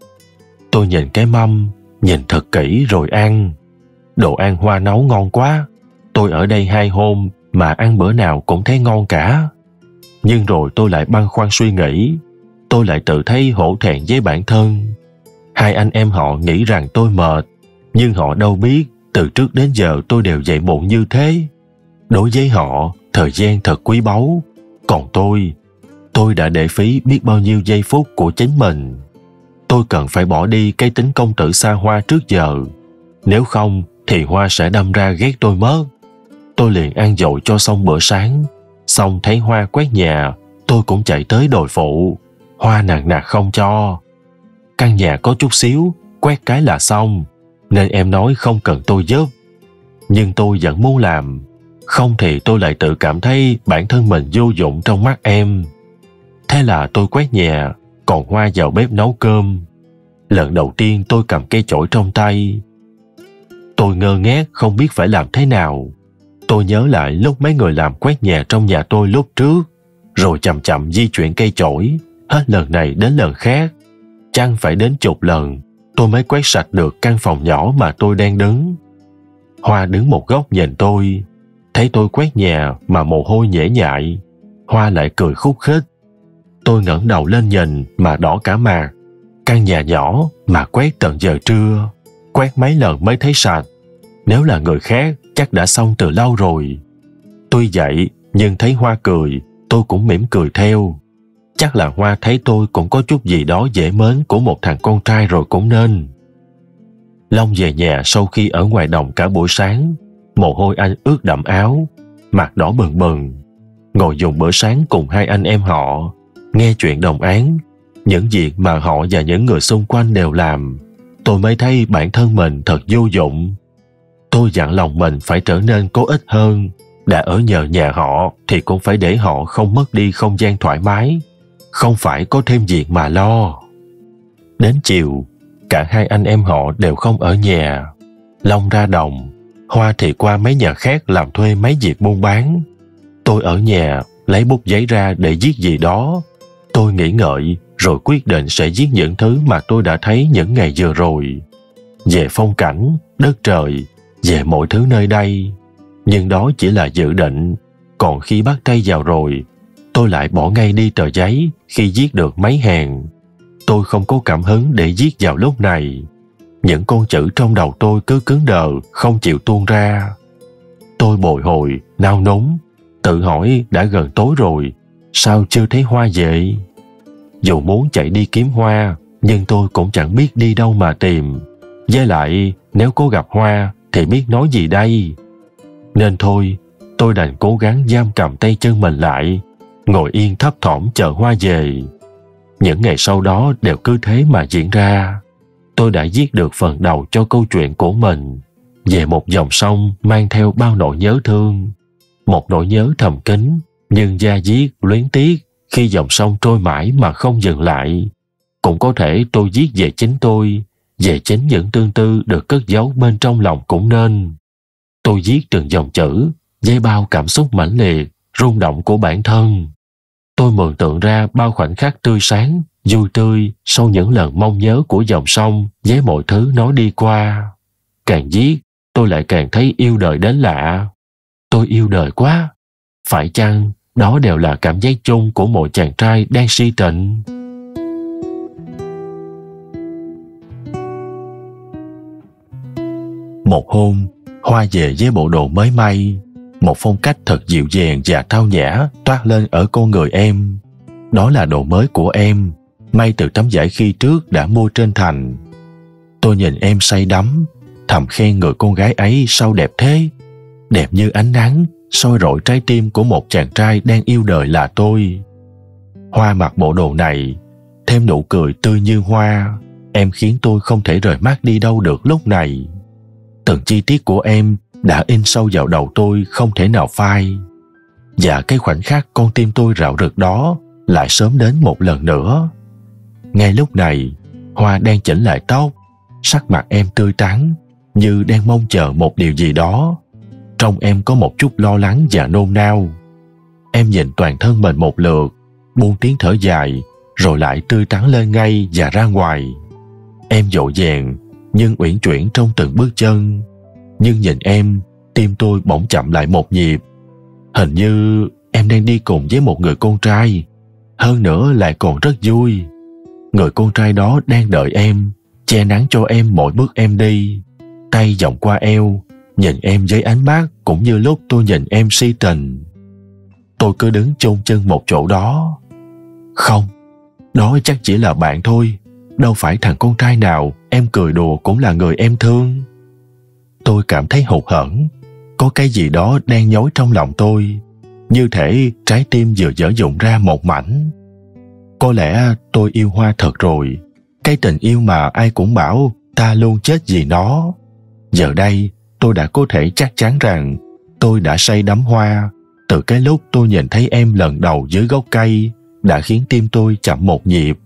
Tôi nhìn cái mâm, nhìn thật kỹ rồi ăn. Đồ ăn Hoa nấu ngon quá. Tôi ở đây 2 hôm mà ăn bữa nào cũng thấy ngon cả. Nhưng rồi tôi lại băn khoăn suy nghĩ. Tôi lại tự thấy hổ thẹn với bản thân. 2 anh em họ nghĩ rằng tôi mệt, nhưng họ đâu biết từ trước đến giờ tôi đều dậy muộn như thế. Đối với họ, thời gian thật quý báu. Còn tôi đã để phí biết bao nhiêu giây phút của chính mình. Tôi cần phải bỏ đi cái tính công tử xa hoa trước giờ. Nếu không thì Hoa sẽ đâm ra ghét tôi mất. Tôi liền ăn dội cho xong bữa sáng. Xong thấy Hoa quét nhà, tôi cũng chạy tới đòi phụ. Hoa nằng nặc không cho. Căn nhà có chút xíu, quét cái là xong, nên em nói không cần tôi giúp. Nhưng tôi vẫn muốn làm. Không thì tôi lại tự cảm thấy bản thân mình vô dụng trong mắt em. Thế là tôi quét nhà, còn Hoa vào bếp nấu cơm. Lần đầu tiên tôi cầm cây chổi trong tay. Tôi ngơ ngác không biết phải làm thế nào. Tôi nhớ lại lúc mấy người làm quét nhà trong nhà tôi lúc trước, rồi chậm chậm di chuyển cây chổi, hết lần này đến lần khác. Chắc phải đến chục lần, tôi mới quét sạch được căn phòng nhỏ mà tôi đang đứng. Hoa đứng một góc nhìn tôi, thấy tôi quét nhà mà mồ hôi nhễ nhại. Hoa lại cười khúc khích. Tôi ngẩng đầu lên nhìn mà đỏ cả mặt. Căn nhà nhỏ mà quét tận giờ trưa, quét mấy lần mới thấy sạch. Nếu là người khác chắc đã xong từ lâu rồi. Tuy vậy nhưng thấy Hoa cười, tôi cũng mỉm cười theo. Chắc là Hoa thấy tôi cũng có chút gì đó dễ mến của một thằng con trai rồi cũng nên. Long về nhà sau khi ở ngoài đồng cả buổi sáng. Mồ hôi anh ướt đẫm áo, mặt đỏ bừng bừng. Ngồi dùng bữa sáng cùng 2 anh em họ, nghe chuyện đồng áng, những việc mà họ và những người xung quanh đều làm. Tôi mới thấy bản thân mình thật vô dụng. Tôi dặn lòng mình phải trở nên có ích hơn. Đã ở nhờ nhà họ thì cũng phải để họ không mất đi không gian thoải mái, không phải có thêm việc mà lo. Đến chiều, cả 2 anh em họ đều không ở nhà. Long ra đồng, Hoa thì qua mấy nhà khác làm thuê mấy việc buôn bán. Tôi ở nhà lấy bút giấy ra để viết gì đó. Tôi nghĩ ngợi rồi quyết định sẽ viết những thứ mà tôi đã thấy những ngày vừa rồi. Về phong cảnh, đất trời, về mọi thứ nơi đây. Nhưng đó chỉ là dự định. Còn khi bắt tay vào rồi, tôi lại bỏ ngay đi tờ giấy khi viết được mấy hàng. Tôi không có cảm hứng để viết vào lúc này. Những con chữ trong đầu tôi cứ cứng đờ, không chịu tuôn ra. Tôi bồi hồi, nao núng, tự hỏi đã gần tối rồi, sao chưa thấy Hoa về? Dù muốn chạy đi kiếm Hoa, nhưng tôi cũng chẳng biết đi đâu mà tìm. Với lại, nếu có gặp Hoa thì biết nói gì đây? Nên thôi, tôi đành cố gắng giam cầm tay chân mình lại, ngồi yên thấp thỏm chờ Hoa về. Những ngày sau đó đều cứ thế mà diễn ra. Tôi đã viết được phần đầu cho câu chuyện của mình, về một dòng sông mang theo bao nỗi nhớ thương. Một nỗi nhớ thầm kín nhưng da diết luyến tiếc khi dòng sông trôi mãi mà không dừng lại. Cũng có thể tôi viết về chính tôi, về chính những tương tư được cất giấu bên trong lòng cũng nên. Tôi viết từng dòng chữ với bao cảm xúc mãnh liệt, rung động của bản thân. Tôi mường tượng ra bao khoảnh khắc tươi sáng, vui tươi sau những lần mong nhớ của dòng sông với mọi thứ nó đi qua. Càng viết, tôi lại càng thấy yêu đời đến lạ. Tôi yêu đời quá. Phải chăng đó đều là cảm giác chung của mỗi chàng trai đang si tình? Một hôm, Hoa về với bộ đồ mới may, một phong cách thật dịu dàng và tao nhã toát lên ở con người em. Đó là đồ mới của em, may từ tấm vải khi trước đã mua trên thành. Tôi nhìn em say đắm, thầm khen người con gái ấy sao đẹp thế, đẹp như ánh nắng soi rọi trái tim của một chàng trai đang yêu đời là tôi. Hoa mặc bộ đồ này, thêm nụ cười tươi như hoa, em khiến tôi không thể rời mắt đi đâu được lúc này. Từng chi tiết của em đã in sâu vào đầu tôi không thể nào phai. Và cái khoảnh khắc con tim tôi rạo rực đó lại sớm đến một lần nữa. Ngay lúc này, Hoa đang chỉnh lại tóc, sắc mặt em tươi tắn, như đang mong chờ một điều gì đó. Trong em có một chút lo lắng và nôn nao. Em nhìn toàn thân mình một lượt, buông tiếng thở dài, rồi lại tươi tắn lên ngay và ra ngoài. Em dội vàng, nhưng uyển chuyển trong từng bước chân. Nhưng nhìn em, tim tôi bỗng chậm lại một nhịp. Hình như em đang đi cùng với một người con trai, hơn nữa lại còn rất vui. Người con trai đó đang đợi em, che nắng cho em mỗi bước em đi, tay vòng qua eo, nhìn em với ánh mắt cũng như lúc tôi nhìn em si tình. Tôi cứ đứng chôn chân một chỗ đó. Không, đó chắc chỉ là bạn thôi, đâu phải thằng con trai nào em cười đùa cũng là người em thương. Tôi cảm thấy hụt hẫng, có cái gì đó đang nhói trong lòng tôi, như thể trái tim vừa vỡ vụn ra một mảnh. Có lẽ tôi yêu Hoa thật rồi, cái tình yêu mà ai cũng bảo ta luôn chết vì nó. Giờ đây tôi đã có thể chắc chắn rằng tôi đã say đắm Hoa. Từ cái lúc tôi nhìn thấy em lần đầu dưới gốc cây đã khiến tim tôi chậm một nhịp.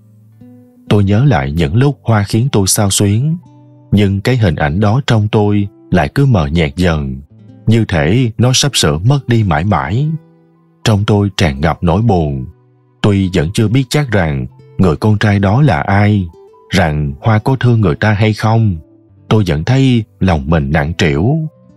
Tôi nhớ lại những lúc Hoa khiến tôi xao xuyến, nhưng cái hình ảnh đó trong tôi lại cứ mờ nhạt dần, như thể nó sắp sửa mất đi mãi mãi. Trong tôi tràn ngập nỗi buồn. Tuy vẫn chưa biết chắc rằng người con trai đó là ai, rằng Hoa có thương người ta hay không, tôi vẫn thấy lòng mình nặng trĩu.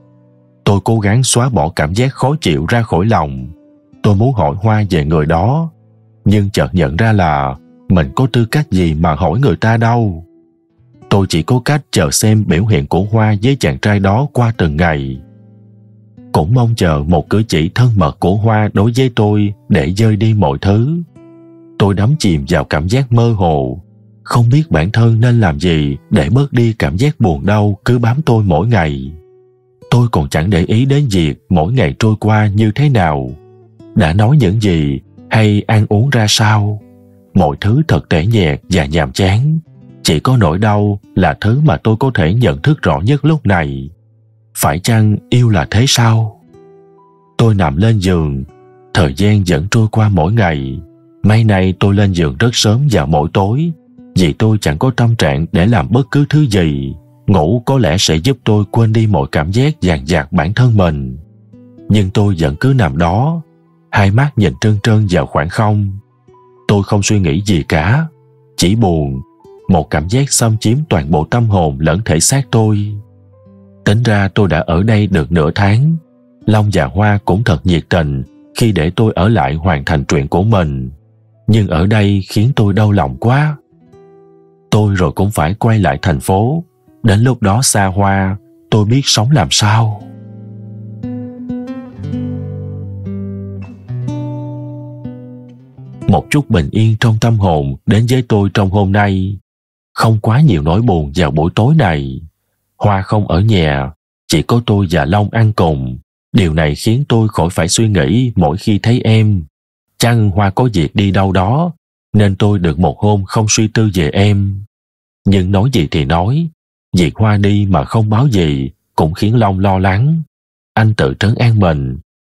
Tôi cố gắng xóa bỏ cảm giác khó chịu ra khỏi lòng. Tôi muốn hỏi Hoa về người đó, nhưng chợt nhận ra là mình có tư cách gì mà hỏi người ta đâu. Tôi chỉ có cách chờ xem biểu hiện của Hoa với chàng trai đó qua từng ngày. Cũng mong chờ một cử chỉ thân mật của Hoa đối với tôi để dơi đi mọi thứ. Tôi đắm chìm vào cảm giác mơ hồ, không biết bản thân nên làm gì để bớt đi cảm giác buồn đau cứ bám tôi mỗi ngày. Tôi còn chẳng để ý đến việc mỗi ngày trôi qua như thế nào, đã nói những gì hay ăn uống ra sao. Mọi thứ thật tẻ nhạt và nhàm chán. Chỉ có nỗi đau là thứ mà tôi có thể nhận thức rõ nhất lúc này. Phải chăng yêu là thế sao? Tôi nằm lên giường, thời gian vẫn trôi qua mỗi ngày. Mấy nay tôi lên giường rất sớm vào mỗi tối, vì tôi chẳng có tâm trạng để làm bất cứ thứ gì. Ngủ có lẽ sẽ giúp tôi quên đi mọi cảm giác dằn vặt bản thân mình. Nhưng tôi vẫn cứ nằm đó, hai mắt nhìn trơn trơn vào khoảng không. Tôi không suy nghĩ gì cả, chỉ buồn, một cảm giác xâm chiếm toàn bộ tâm hồn lẫn thể xác tôi. Tính ra tôi đã ở đây được nửa tháng. Long và Hoa cũng thật nhiệt tình khi để tôi ở lại hoàn thành chuyện của mình. Nhưng ở đây khiến tôi đau lòng quá. Tôi rồi cũng phải quay lại thành phố. Đến lúc đó xa Hoa, tôi biết sống làm sao. Một chút bình yên trong tâm hồn đến với tôi trong hôm nay. Không quá nhiều nỗi buồn vào buổi tối này. Hoa không ở nhà, chỉ có tôi và Long ăn cùng. Điều này khiến tôi khỏi phải suy nghĩ mỗi khi thấy em. Chăng Hoa có việc đi đâu đó, nên tôi được một hôm không suy tư về em. Nhưng nói gì thì nói, việc Hoa đi mà không báo gì cũng khiến Long lo lắng. Anh tự trấn an mình.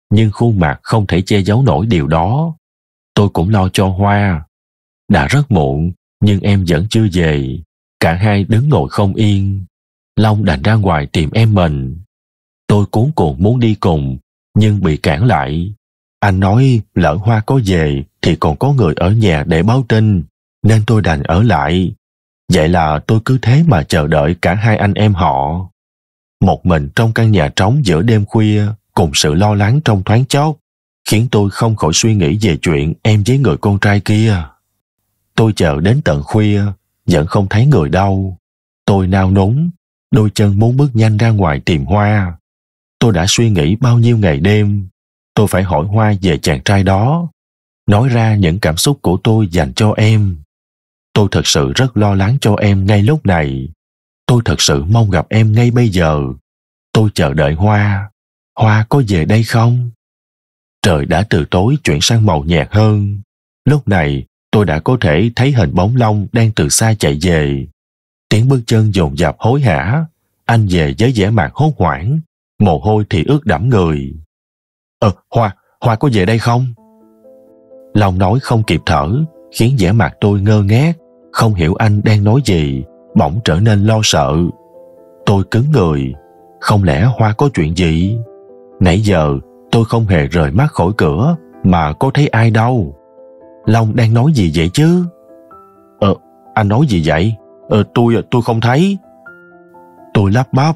nhưng khuôn mặt không thể che giấu nổi điều đó. Tôi cũng lo cho Hoa. Đã rất muộn, nhưng em vẫn chưa về. Cả hai đứng ngồi không yên. Long đành ra ngoài tìm em mình. Tôi cuống cuồng muốn đi cùng, nhưng bị cản lại. Anh nói lỡ Hoa có về thì còn có người ở nhà để báo tin, nên tôi đành ở lại. Vậy là tôi cứ thế mà chờ đợi cả hai anh em họ. Một mình trong căn nhà trống giữa đêm khuya, cùng sự lo lắng trong thoáng chốc, khiến tôi không khỏi suy nghĩ về chuyện em với người con trai kia. Tôi chờ đến tận khuya, vẫn không thấy người đâu. Tôi nao núng, đôi chân muốn bước nhanh ra ngoài tìm Hoa. Tôi đã suy nghĩ bao nhiêu ngày đêm. Tôi phải hỏi Hoa về chàng trai đó, nói ra những cảm xúc của tôi dành cho em. Tôi thật sự rất lo lắng cho em ngay lúc này. Tôi thật sự mong gặp em ngay bây giờ. Tôi chờ đợi Hoa. Hoa có về đây không? Trời đã từ tối chuyển sang màu nhạt hơn. Lúc này tôi đã có thể thấy hình bóng Long đang từ xa chạy về. Tiếng bước chân dồn dập hối hả. Anh về với vẻ mặt hốt hoảng, mồ hôi thì ướt đẫm người. Hoa có về đây không? Long nói không kịp thở, khiến vẻ mặt tôi ngơ ngác, không hiểu anh đang nói gì, bỗng trở nên lo sợ. Tôi cứng người. Không lẽ Hoa có chuyện gì? Nãy giờ tôi không hề rời mắt khỏi cửa, mà có thấy ai đâu. Long đang nói gì vậy chứ? Anh nói gì vậy? Tôi không thấy. Tôi lắp bắp.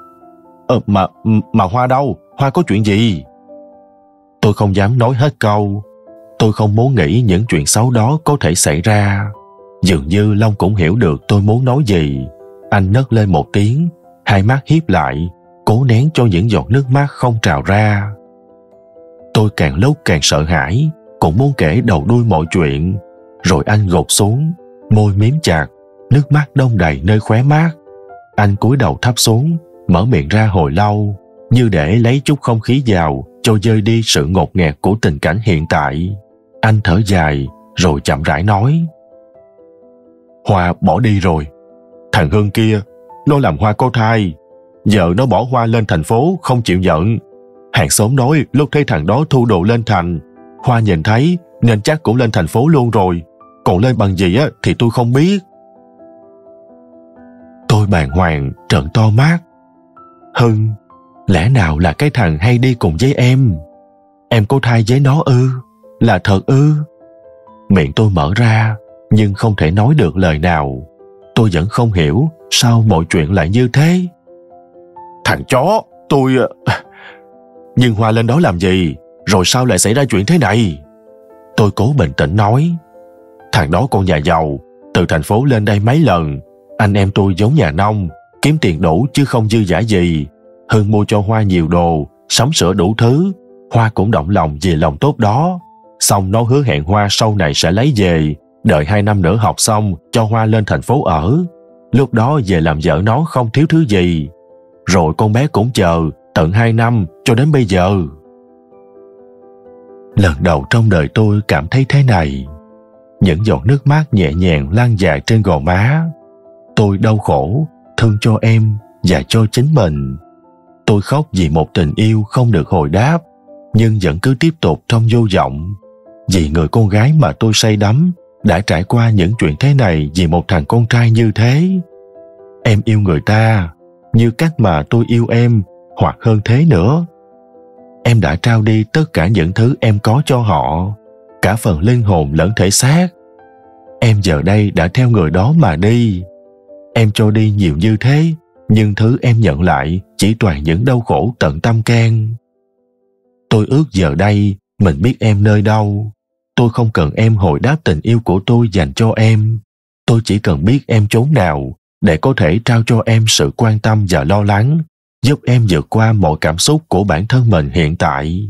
Mà Hoa đâu? Hoa có chuyện gì? Tôi không dám nói hết câu. Tôi không muốn nghĩ những chuyện xấu đó có thể xảy ra. Dường như Long cũng hiểu được tôi muốn nói gì. Anh nấc lên một tiếng, hai mắt híp lại, cố nén cho những giọt nước mắt không trào ra. Tôi càng lúc càng sợ hãi, cũng muốn kể đầu đuôi mọi chuyện. Rồi anh gục xuống, môi mím chặt, nước mắt đong đầy nơi khóe mắt. Anh cúi đầu thấp xuống, mở miệng ra hồi lâu, như để lấy chút không khí vào cho vơi đi sự ngột ngạt của tình cảnh hiện tại. Anh thở dài, rồi chậm rãi nói: Hoa bỏ đi rồi. Thằng Hưng kia, nó làm Hoa có thai. Giờ nó bỏ Hoa lên thành phố không chịu nhận. Hàng xóm nói lúc thấy thằng đó thu đồ lên thành, Hoa nhìn thấy nên chắc cũng lên thành phố luôn rồi. Còn lên bằng gì thì tôi không biết. Tôi bàng hoàng trợn to mắt. Hưng, lẽ nào là cái thằng hay đi cùng với em? Em có thai với nó ư? Là thật ư? Miệng tôi mở ra, nhưng không thể nói được lời nào. Tôi vẫn không hiểu sao mọi chuyện lại như thế. Thằng chó, tôi... Nhưng Hoa lên đó làm gì? Rồi sao lại xảy ra chuyện thế này? Tôi cố bình tĩnh nói. Thằng đó con nhà giàu, từ thành phố lên đây mấy lần. Anh em tôi giống nhà nông, kiếm tiền đủ chứ không dư dả gì. Hưng mua cho Hoa nhiều đồ, sắm sửa đủ thứ. Hoa cũng động lòng vì lòng tốt đó. Xong nó hứa hẹn Hoa sau này sẽ lấy về, đợi 2 năm nữa học xong cho Hoa lên thành phố ở. Lúc đó về làm vợ nó không thiếu thứ gì. Rồi con bé cũng chờ tận 2 năm cho đến bây giờ. Lần đầu trong đời tôi cảm thấy thế này. Những giọt nước mắt nhẹ nhàng lan dài trên gò má. Tôi đau khổ, thương cho em và cho chính mình. Tôi khóc vì một tình yêu không được hồi đáp, nhưng vẫn cứ tiếp tục trong vô vọng. Vì người con gái mà tôi say đắm đã trải qua những chuyện thế này vì một thằng con trai như thế. Em yêu người ta như cách mà tôi yêu em, hoặc hơn thế nữa. Em đã trao đi tất cả những thứ em có cho họ, cả phần linh hồn lẫn thể xác. Em giờ đây đã theo người đó mà đi. Em cho đi nhiều như thế, nhưng thứ em nhận lại chỉ toàn những đau khổ tận tâm can. Tôi ước giờ đây mình biết em nơi đâu. Tôi không cần em hồi đáp tình yêu của tôi dành cho em. Tôi chỉ cần biết em chốn nào để có thể trao cho em sự quan tâm và lo lắng, giúp em vượt qua mọi cảm xúc của bản thân mình hiện tại.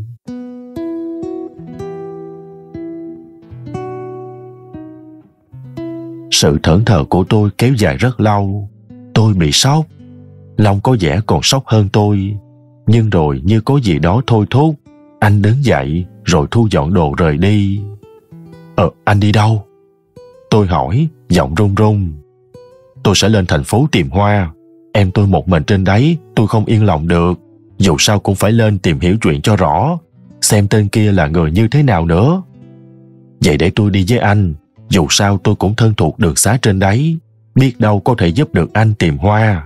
Sự thẫn thờ của tôi kéo dài rất lâu. Tôi bị sốc. Long có vẻ còn sốc hơn tôi. Nhưng rồi như có gì đó thôi thúc, anh đứng dậy rồi thu dọn đồ rời đi. Anh đi đâu? Tôi hỏi, giọng run run. Tôi sẽ lên thành phố tìm Hoa. Em tôi một mình trên đấy, tôi không yên lòng được. Dù sao cũng phải lên tìm hiểu chuyện cho rõ. xem tên kia là người như thế nào nữa. Vậy để tôi đi với anh, dù sao tôi cũng thân thuộc đường xá trên đấy, biết đâu có thể giúp được anh tìm Hoa.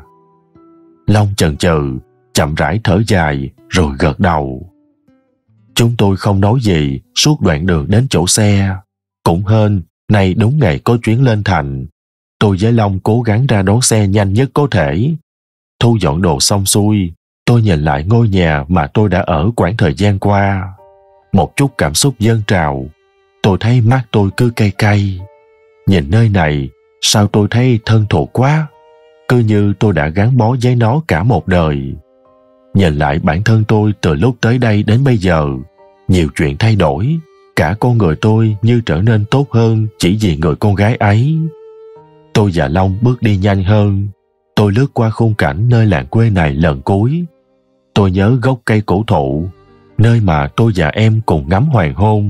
Long chần chừ, chậm rãi thở dài rồi gật đầu. Chúng tôi không nói gì suốt đoạn đường đến chỗ xe. Cũng hên, nay đúng ngày có chuyến lên thành. Tôi với Long cố gắng ra đón xe nhanh nhất có thể. Thu dọn đồ xong xuôi, tôi nhìn lại ngôi nhà mà tôi đã ở quãng thời gian qua. Một chút cảm xúc dâng trào. Tôi thấy mắt tôi cứ cay cay. Nhìn nơi này, sao tôi thấy thân thuộc quá. Cứ như tôi đã gắn bó với nó cả một đời. Nhìn lại bản thân tôi từ lúc tới đây đến bây giờ, nhiều chuyện thay đổi. Cả con người tôi như trở nên tốt hơn chỉ vì người con gái ấy. Tôi và Long bước đi nhanh hơn. Tôi lướt qua khung cảnh nơi làng quê này lần cuối. Tôi nhớ gốc cây cổ thụ, nơi mà tôi và em cùng ngắm hoàng hôn.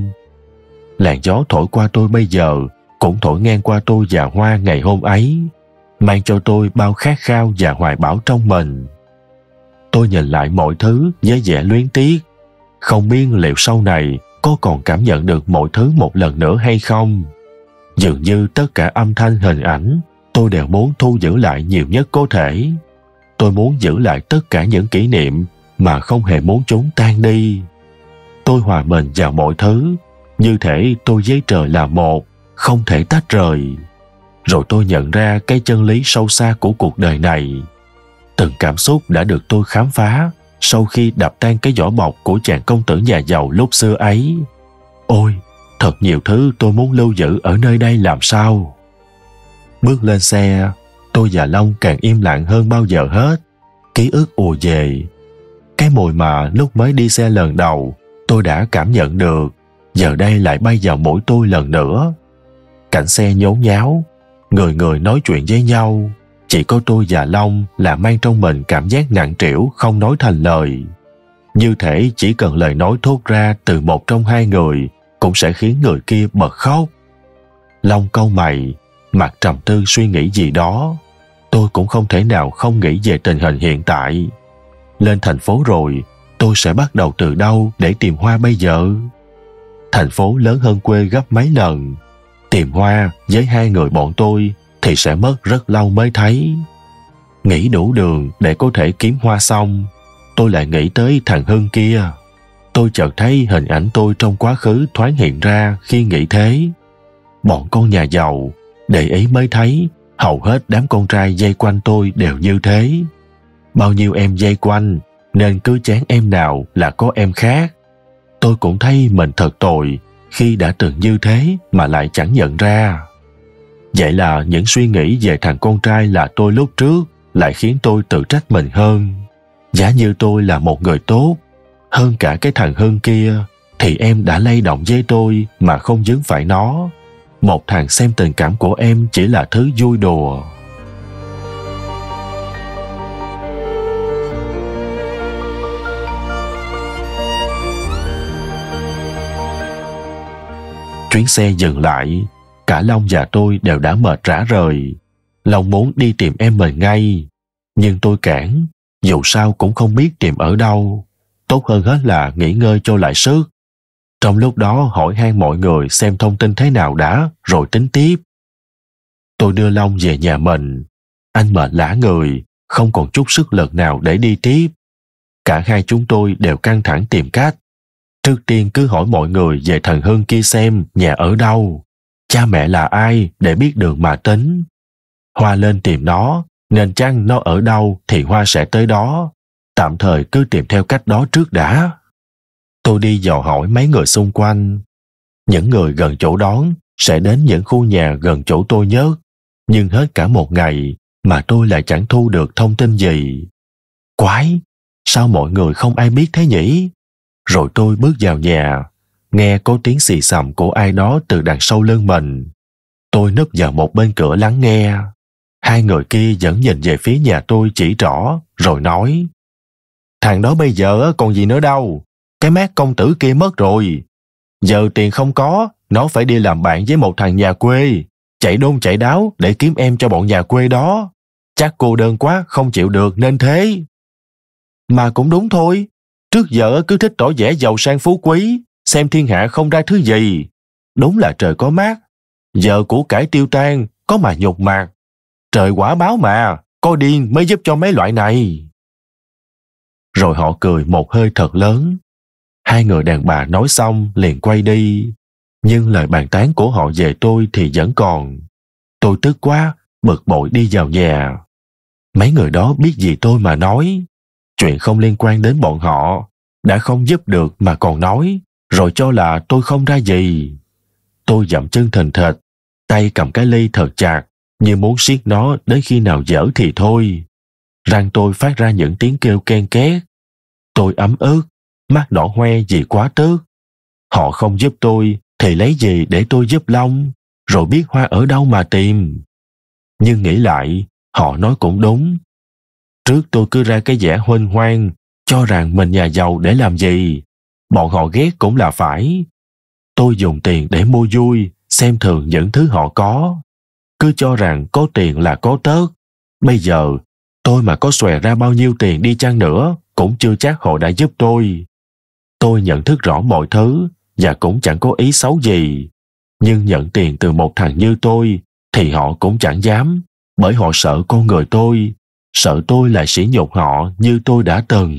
Làn gió thổi qua tôi bây giờ cũng thổi ngang qua tôi và Hoa ngày hôm ấy, mang cho tôi bao khát khao và hoài bão trong mình. Tôi nhìn lại mọi thứ với vẻ luyến tiếc, không biết liệu sau này có còn cảm nhận được mọi thứ một lần nữa hay không. Dường như tất cả âm thanh hình ảnh tôi đều muốn thu giữ lại nhiều nhất có thể. Tôi muốn giữ lại tất cả những kỷ niệm mà không hề muốn chúng tan đi. Tôi hòa mình vào mọi thứ, như thể tôi với trời là một, không thể tách rời. Rồi tôi nhận ra cái chân lý sâu xa của cuộc đời này. Từng cảm xúc đã được tôi khám phá sau khi đập tan cái vỏ bọc của chàng công tử nhà giàu lúc xưa ấy. Ôi, thật nhiều thứ tôi muốn lưu giữ ở nơi đây làm sao. Bước lên xe, tôi và Long càng im lặng hơn bao giờ hết. Ký ức ùa về. Cái mùi mà lúc mới đi xe lần đầu tôi đã cảm nhận được, giờ đây lại bay vào mũi tôi lần nữa. Cảnh xe nhốn nháo, người người nói chuyện với nhau. Chỉ có tôi và Long là mang trong mình cảm giác nặng trĩu không nói thành lời. Như thể chỉ cần lời nói thốt ra từ một trong hai người cũng sẽ khiến người kia bật khóc. Long cau mày, mặt trầm tư suy nghĩ gì đó. Tôi cũng không thể nào không nghĩ về tình hình hiện tại. Lên thành phố rồi, tôi sẽ bắt đầu từ đâu để tìm Hoa bây giờ? Thành phố lớn hơn quê gấp mấy lần. Tìm Hoa với hai người bọn tôi thì sẽ mất rất lâu mới thấy. Nghĩ đủ đường để có thể kiếm Hoa xong, tôi lại nghĩ tới thằng Hưng kia. Tôi chợt thấy hình ảnh tôi trong quá khứ thoáng hiện ra khi nghĩ thế. Bọn con nhà giàu, để ý mới thấy, hầu hết đám con trai dây quanh tôi đều như thế. Bao nhiêu em dây quanh, nên cứ chán em nào là có em khác. Tôi cũng thấy mình thật tồi khi đã từng như thế mà lại chẳng nhận ra. Vậy là những suy nghĩ về thằng con trai là tôi lúc trước lại khiến tôi tự trách mình hơn. Giả như tôi là một người tốt, hơn cả cái thằng Hưng kia, thì em đã lay động với tôi mà không vướng phải nó. Một thằng xem tình cảm của em chỉ là thứ vui đùa. Chuyến xe dừng lại, cả Long và tôi đều đã mệt rã rời. Long muốn đi tìm em mình ngay, nhưng tôi cản, dù sao cũng không biết tìm ở đâu. Tốt hơn hết là nghỉ ngơi cho lại sức. Trong lúc đó hỏi han mọi người xem thông tin thế nào đã, rồi tính tiếp. Tôi đưa Long về nhà mình. Anh mệt lả người, không còn chút sức lực nào để đi tiếp. Cả hai chúng tôi đều căng thẳng tìm cách. Trước tiên cứ hỏi mọi người về thằng Hưng kia xem nhà ở đâu, cha mẹ là ai để biết đường mà tính. Hoa lên tìm nó, nên chăng nó ở đâu thì Hoa sẽ tới đó. Tạm thời cứ tìm theo cách đó trước đã. Tôi đi dò hỏi mấy người xung quanh. Những người gần chỗ đón sẽ đến những khu nhà gần chỗ tôi nhất, nhưng hết cả một ngày mà tôi lại chẳng thu được thông tin gì. Quái, sao mọi người không ai biết thế nhỉ? Rồi tôi bước vào nhà, nghe có tiếng xì xầm của ai đó từ đằng sau lưng mình. Tôi núp vào một bên cửa lắng nghe. Hai người kia vẫn nhìn về phía nhà tôi chỉ trỏ, rồi nói: Thằng đó bây giờ còn gì nữa đâu, cái mác công tử kia mất rồi. Giờ tiền không có, nó phải đi làm bạn với một thằng nhà quê, chạy đôn chạy đáo để kiếm em cho bọn nhà quê đó. Chắc cô đơn quá không chịu được nên thế. Mà cũng đúng thôi, Trước giờ cứ thích tỏ vẻ giàu sang phú quý, xem thiên hạ không ra thứ gì. Đúng là trời có mát, giờ của cải tiêu tan, có mà nhục mạt. Trời quả báo mà, có điên mới giúp cho mấy loại này. Rồi họ cười một hơi thật lớn. Hai người đàn bà nói xong liền quay đi. Nhưng lời bàn tán của họ về tôi thì vẫn còn. Tôi tức quá, bực bội đi vào nhà. Mấy người đó biết gì tôi mà nói. Chuyện không liên quan đến bọn họ, đã không giúp được mà còn nói, rồi cho là tôi không ra gì. Tôi dậm chân thình thịch, tay cầm cái ly thật chặt, như muốn siết nó đến khi nào dở thì thôi. Răng tôi phát ra những tiếng kêu ken két. Tôi ấm ức, mắt đỏ hoe vì quá tức. Họ không giúp tôi thì lấy gì để tôi giúp Long, rồi biết hoa ở đâu mà tìm. Nhưng nghĩ lại, họ nói cũng đúng. Trước tôi cứ ra cái vẻ huênh hoang, cho rằng mình nhà giàu để làm gì. Bọn họ ghét cũng là phải. Tôi dùng tiền để mua vui, xem thường những thứ họ có. Cứ cho rằng có tiền là có tớt. Bây giờ, tôi mà có xòe ra bao nhiêu tiền đi chăng nữa, cũng chưa chắc họ đã giúp tôi. Tôi nhận thức rõ mọi thứ, và cũng chẳng có ý xấu gì. Nhưng nhận tiền từ một thằng như tôi, thì họ cũng chẳng dám, bởi họ sợ con người tôi, sợ tôi lại sỉ nhục họ như tôi đã từng.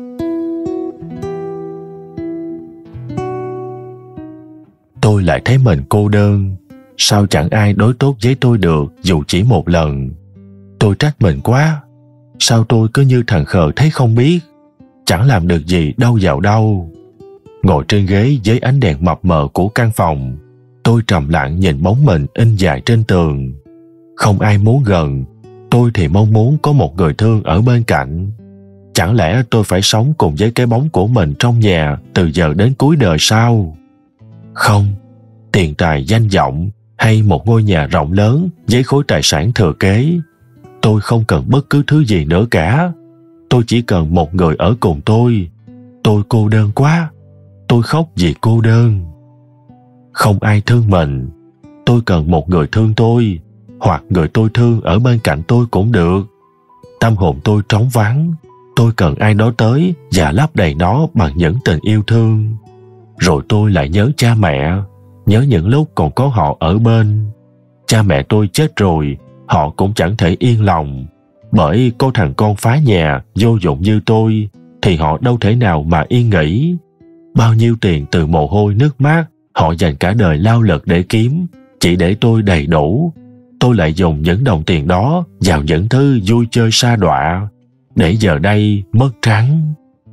Tôi lại thấy mình cô đơn. Sao chẳng ai đối tốt với tôi được dù chỉ một lần? Tôi trách mình quá. Sao tôi cứ như thằng khờ thấy không biết, chẳng làm được gì đâu vào đâu. Ngồi trên ghế với ánh đèn mập mờ của căn phòng, tôi trầm lặng nhìn bóng mình in dài trên tường. Không ai muốn gần, tôi thì mong muốn có một người thương ở bên cạnh. Chẳng lẽ tôi phải sống cùng với cái bóng của mình trong nhà từ giờ đến cuối đời sao? Không, tiền tài danh vọng hay một ngôi nhà rộng lớn với khối tài sản thừa kế, tôi không cần bất cứ thứ gì nữa cả. Tôi chỉ cần một người ở cùng tôi. Tôi cô đơn quá. Tôi khóc vì cô đơn. Không ai thương mình. Tôi cần một người thương tôi, hoặc người tôi thương ở bên cạnh tôi cũng được. Tâm hồn tôi trống vắng. Tôi cần ai đó tới và lấp đầy nó bằng những tình yêu thương. Rồi tôi lại nhớ cha mẹ, nhớ những lúc còn có họ ở bên. Cha mẹ tôi chết rồi, họ cũng chẳng thể yên lòng. Bởi có thằng con phá nhà, vô dụng như tôi, thì họ đâu thể nào mà yên nghỉ. Bao nhiêu tiền từ mồ hôi nước mắt, họ dành cả đời lao lực để kiếm, chỉ để tôi đầy đủ. Tôi lại dùng những đồng tiền đó vào những thứ vui chơi sa đọa, để giờ đây mất trắng.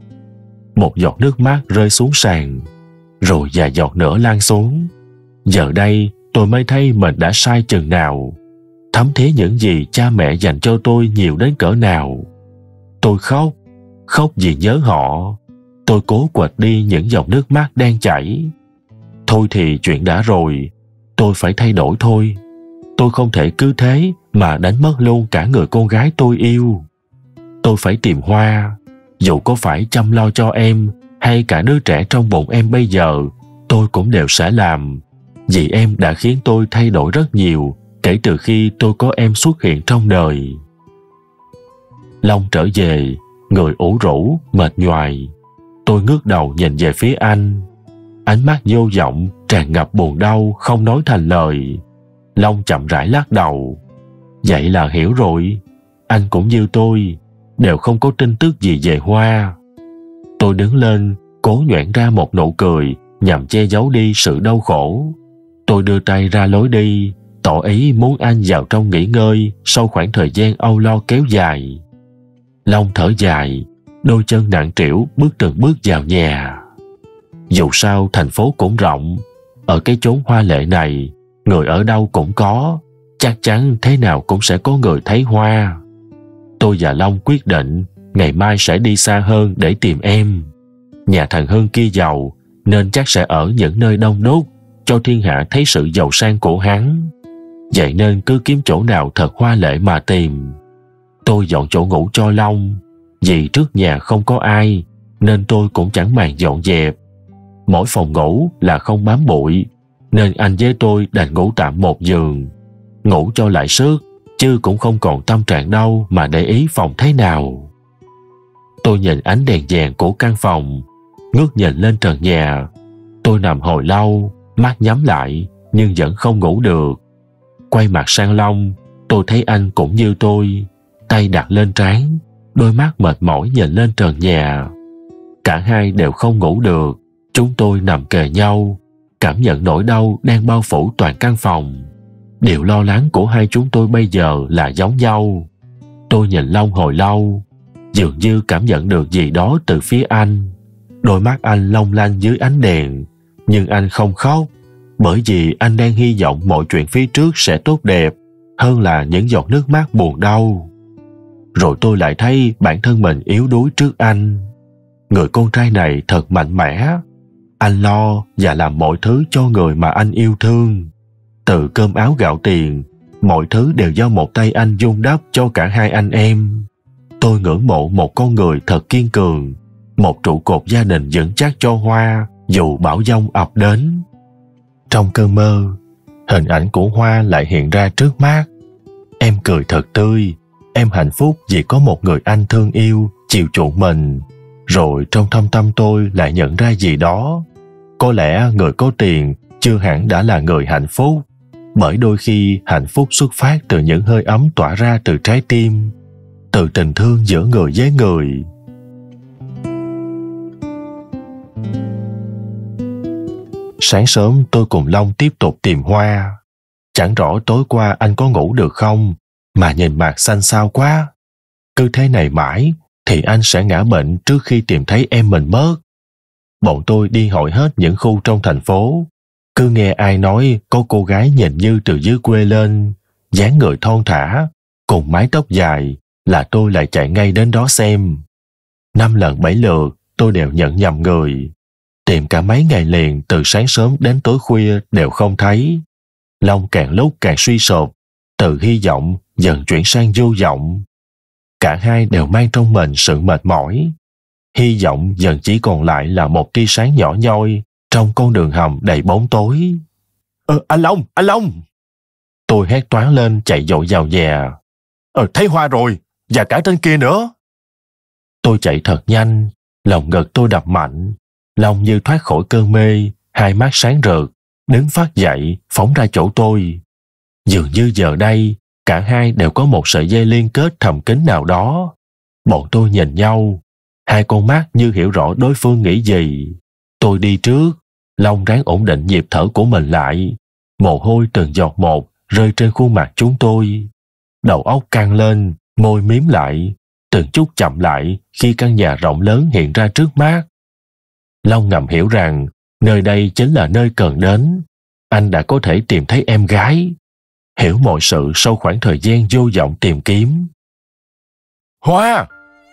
Một giọt nước mắt rơi xuống sàn, rồi vài giọt nữa lan xuống. Giờ đây tôi mới thấy mình đã sai chừng nào, thấm thía những gì cha mẹ dành cho tôi nhiều đến cỡ nào. Tôi khóc vì nhớ họ. Tôi cố quệt đi những giọt nước mắt đang chảy. Thôi thì chuyện đã rồi, tôi phải thay đổi thôi. Tôi không thể cứ thế mà đánh mất luôn cả người con gái tôi yêu. Tôi phải tìm Hoa, dù có phải chăm lo cho em hay cả đứa trẻ trong bụng em bây giờ, tôi cũng đều sẽ làm. Vì em đã khiến tôi thay đổi rất nhiều kể từ khi tôi có em xuất hiện trong đời. Long trở về, người ủ rũ, mệt nhoài. Tôi ngước đầu nhìn về phía anh. Ánh mắt vô vọng, tràn ngập buồn đau, không nói thành lời. Long chậm rãi lắc đầu. Vậy là hiểu rồi. Anh cũng như tôi, đều không có tin tức gì về Hoa. Tôi đứng lên, cố nhoẻn ra một nụ cười nhằm che giấu đi sự đau khổ. Tôi đưa tay ra lối đi, tỏ ý muốn anh vào trong nghỉ ngơi sau khoảng thời gian âu lo kéo dài. Long thở dài, đôi chân nặng trĩu bước từng bước vào nhà. Dù sao thành phố cũng rộng, ở cái chốn hoa lệ này, người ở đâu cũng có, chắc chắn thế nào cũng sẽ có người thấy Hoa. Tôi và Long quyết định ngày mai sẽ đi xa hơn để tìm em. Nhà thằng Hưng kia giàu, nên chắc sẽ ở những nơi đông đúc, cho thiên hạ thấy sự giàu sang của hắn. Vậy nên cứ kiếm chỗ nào thật hoa lệ mà tìm. Tôi dọn chỗ ngủ cho Long. Vì trước nhà không có ai, nên tôi cũng chẳng màng dọn dẹp. Mỗi phòng ngủ là không bám bụi, nên anh với tôi đành ngủ tạm một giường. Ngủ cho lại sức, chứ cũng không còn tâm trạng đâu mà để ý phòng thế nào. Tôi nhìn ánh đèn vàng của căn phòng, ngước nhìn lên trần nhà. Tôi nằm hồi lâu, mắt nhắm lại nhưng vẫn không ngủ được. Quay mặt sang Long, tôi thấy anh cũng như tôi, tay đặt lên trán, đôi mắt mệt mỏi nhìn lên trần nhà. Cả hai đều không ngủ được. Chúng tôi nằm kề nhau, cảm nhận nỗi đau đang bao phủ toàn căn phòng. Điều lo lắng của hai chúng tôi bây giờ là giống nhau. Tôi nhìn Long hồi lâu, dường như cảm nhận được gì đó từ phía anh. Đôi mắt anh long lanh dưới ánh đèn, nhưng anh không khóc, bởi vì anh đang hy vọng mọi chuyện phía trước sẽ tốt đẹp hơn là những giọt nước mắt buồn đau. Rồi tôi lại thấy bản thân mình yếu đuối trước anh. Người con trai này thật mạnh mẽ. Anh lo và làm mọi thứ cho người mà anh yêu thương. Từ cơm áo gạo tiền, mọi thứ đều do một tay anh vun đắp cho cả hai anh em. Tôi ngưỡng mộ một con người thật kiên cường, một trụ cột gia đình vững chắc cho Hoa dù bão giông ập đến. Trong cơn mơ, hình ảnh của Hoa lại hiện ra trước mắt. Em cười thật tươi, em hạnh phúc vì có một người anh thương yêu, chiều chuộng mình. Rồi trong thâm tâm tôi lại nhận ra gì đó. Có lẽ người có tiền chưa hẳn đã là người hạnh phúc, bởi đôi khi hạnh phúc xuất phát từ những hơi ấm tỏa ra từ trái tim, từ tình thương giữa người với người. Sáng sớm tôi cùng Long tiếp tục tìm Hoa. Chẳng rõ tối qua anh có ngủ được không, mà nhìn mặt xanh xao quá. Cứ thế này mãi thì anh sẽ ngã bệnh trước khi tìm thấy em mình mất. Bọn tôi đi hỏi hết những khu trong thành phố. Cứ nghe ai nói có cô gái nhìn như từ dưới quê lên, dáng người thon thả, cùng mái tóc dài, là tôi lại chạy ngay đến đó xem. 5 lần 7 lượt tôi đều nhận nhầm người. Tìm cả mấy ngày liền, từ sáng sớm đến tối khuya đều không thấy. Long càng lúc càng suy sụp, từ hy vọng dần chuyển sang vô vọng. Cả hai đều mang trong mình sự mệt mỏi. Hy vọng dần chỉ còn lại là một tia sáng nhỏ nhoi trong con đường hầm đầy bóng tối. Anh Long, anh Long! Tôi hét toáng lên chạy vội vào nhà. Thấy Hoa rồi, và cả tên kia nữa. Tôi chạy thật nhanh, lòng ngực tôi đập mạnh. Long như thoát khỏi cơn mê, hai mắt sáng rực, đứng phát dậy, phóng ra chỗ tôi. Dường như giờ đây, cả hai đều có một sợi dây liên kết thầm kín nào đó. Bọn tôi nhìn nhau, hai con mắt như hiểu rõ đối phương nghĩ gì. Tôi đi trước, Long ráng ổn định nhịp thở của mình lại. Mồ hôi từng giọt một rơi trên khuôn mặt chúng tôi. Đầu óc căng lên, môi mím lại, từng chút chậm lại khi căn nhà rộng lớn hiện ra trước mắt. Long ngầm hiểu rằng nơi đây chính là nơi cần đến. Anh đã có thể tìm thấy em gái, hiểu mọi sự sau khoảng thời gian vô vọng tìm kiếm. Hoa!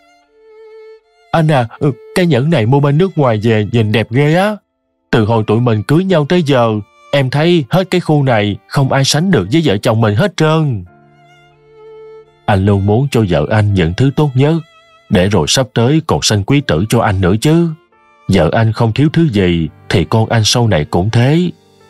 Anh à, cái nhẫn này mua bên nước ngoài về nhìn đẹp ghê á. Từ hồi tụi mình cưới nhau tới giờ, em thấy hết cái khu này không ai sánh được với vợ chồng mình hết trơn. Anh luôn muốn cho vợ anh những thứ tốt nhất, để rồi sắp tới còn sanh quý tử cho anh nữa chứ. Vợ anh không thiếu thứ gì thì con anh sau này cũng thế.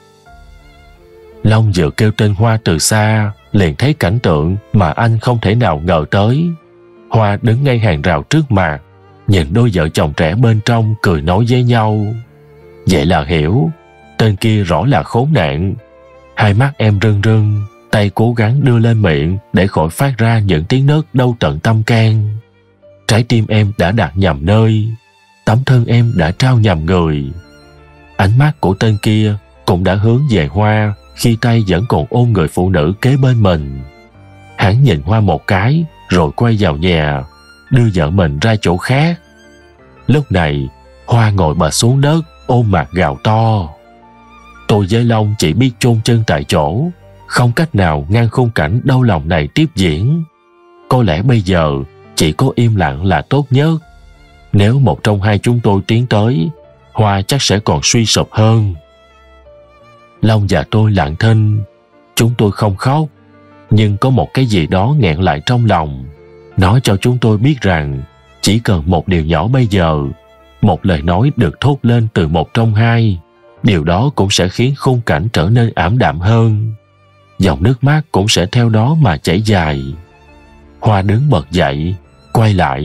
Long vừa kêu tên Hoa từ xa, liền thấy cảnh tượng mà anh không thể nào ngờ tới. Hoa đứng ngay hàng rào trước mặt, nhìn đôi vợ chồng trẻ bên trong cười nói với nhau. Vậy là hiểu, tên kia rõ là khốn nạn. Hai mắt em rưng rưng, tay cố gắng đưa lên miệng để khỏi phát ra những tiếng nấc đau tận tâm can. Trái tim em đã đặt nhầm nơi, tấm thân em đã trao nhầm người. Ánh mắt của tên kia cũng đã hướng về Hoa khi tay vẫn còn ôm người phụ nữ kế bên mình. Hắn nhìn Hoa một cái rồi quay vào nhà, đưa vợ mình ra chỗ khác. Lúc này, Hoa ngồi bệt xuống đất, ôm mặt gào to. Tôi với Long chỉ biết chôn chân tại chỗ, không cách nào ngăn khung cảnh đau lòng này tiếp diễn. Có lẽ bây giờ chỉ có im lặng là tốt nhất. Nếu một trong hai chúng tôi tiến tới, Hoa chắc sẽ còn suy sụp hơn. Long và tôi lặng thinh. Chúng tôi không khóc, nhưng có một cái gì đó nghẹn lại trong lòng. Nó cho chúng tôi biết rằng chỉ cần một điều nhỏ bây giờ, một lời nói được thốt lên từ một trong hai, điều đó cũng sẽ khiến khung cảnh trở nên ảm đạm hơn. Dòng nước mắt cũng sẽ theo đó mà chảy dài. Hoa đứng bật dậy, quay lại,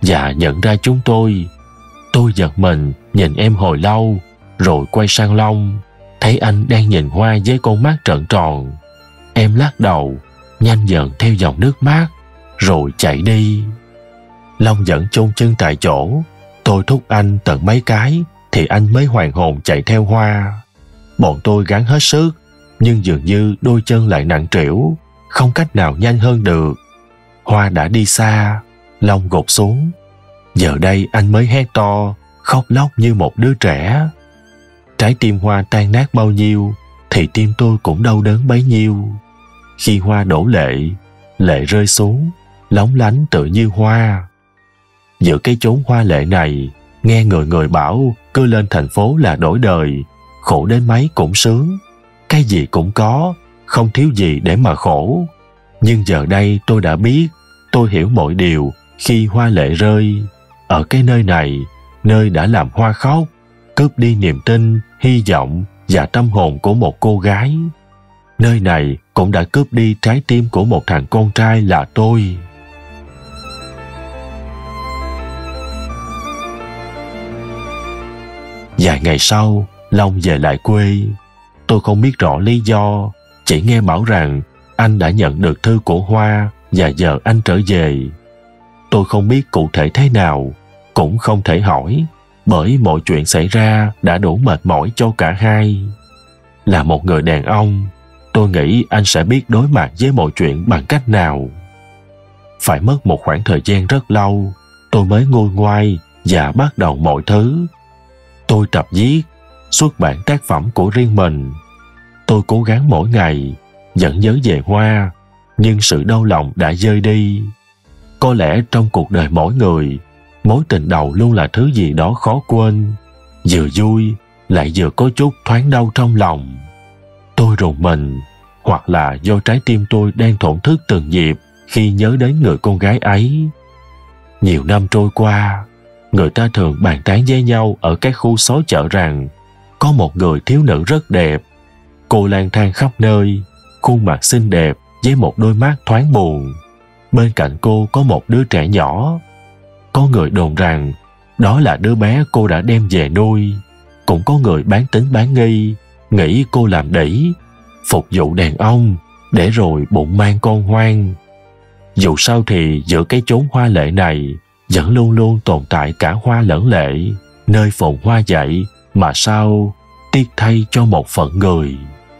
và nhận ra chúng tôi. Tôi giật mình nhìn em hồi lâu, rồi quay sang Long, thấy anh đang nhìn Hoa với con mắt trợn tròn. Em lắc đầu, nhanh dần theo dòng nước mắt, rồi chạy đi. Long vẫn chôn chân tại chỗ. Tôi thúc anh tận mấy cái thì anh mới hoàn hồn chạy theo Hoa. Bọn tôi gắng hết sức, nhưng dường như đôi chân lại nặng trĩu, không cách nào nhanh hơn được. Hoa đã đi xa, Long gục xuống. Giờ đây anh mới hét to, khóc lóc như một đứa trẻ. Trái tim Hoa tan nát bao nhiêu thì tim tôi cũng đau đớn bấy nhiêu. Khi Hoa đổ lệ, lệ rơi xuống, lóng lánh tự như hoa. Giữa cái chốn hoa lệ này, nghe người người bảo cứ lên thành phố là đổi đời, khổ đến mấy cũng sướng. Cái gì cũng có, không thiếu gì để mà khổ. Nhưng giờ đây tôi đã biết, tôi hiểu mọi điều khi hoa lệ rơi. Ở cái nơi này, nơi đã làm Hoa khóc, cướp đi niềm tin, hy vọng và tâm hồn của một cô gái. Nơi này cũng đã cướp đi trái tim của một thằng con trai là tôi. Vài ngày sau, Long về lại quê. Tôi không biết rõ lý do, chỉ nghe bảo rằng anh đã nhận được thư của Hoa và giờ anh trở về. Tôi không biết cụ thể thế nào, cũng không thể hỏi, bởi mọi chuyện xảy ra đã đủ mệt mỏi cho cả hai. Là một người đàn ông, tôi nghĩ anh sẽ biết đối mặt với mọi chuyện bằng cách nào. Phải mất một khoảng thời gian rất lâu, tôi mới nguôi ngoai và bắt đầu mọi thứ. Tôi tập viết, xuất bản tác phẩm của riêng mình. Tôi cố gắng mỗi ngày, vẫn nhớ về Hoa, nhưng sự đau lòng đã dơi đi. Có lẽ trong cuộc đời mỗi người, mối tình đầu luôn là thứ gì đó khó quên, vừa vui lại vừa có chút thoáng đau trong lòng. Tôi rùng mình, hoặc là do trái tim tôi đang thổn thức từng nhịp khi nhớ đến người con gái ấy. Nhiều năm trôi qua, người ta thường bàn tán với nhau ở các khu xó chợ rằng có một người thiếu nữ rất đẹp. Cô lang thang khắp nơi, khuôn mặt xinh đẹp với một đôi mắt thoáng buồn. Bên cạnh cô có một đứa trẻ nhỏ. Có người đồn rằng đó là đứa bé cô đã đem về nuôi. Cũng có người bán tín bán nghi, nghĩ cô làm đĩ, phục vụ đàn ông, để rồi bụng mang con hoang. Dù sao thì giữa cái chốn hoa lệ này vẫn luôn luôn tồn tại cả hoa lẫn lệ, nơi phồn hoa dậy mà sao tiếc thay cho một phận người.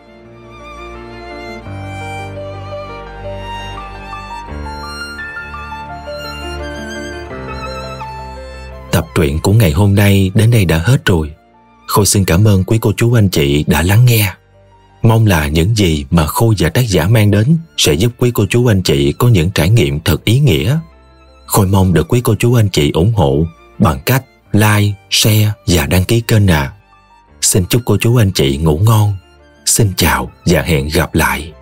Tập truyện của ngày hôm nay đến đây đã hết rồi. Khôi xin cảm ơn quý cô chú anh chị đã lắng nghe. Mong là những gì mà Khôi và tác giả mang đến sẽ giúp quý cô chú anh chị có những trải nghiệm thật ý nghĩa. Khôi mong được quý cô chú anh chị ủng hộ bằng cách like, share và đăng ký kênh ạ. Xin chúc cô chú anh chị ngủ ngon. Xin chào và hẹn gặp lại.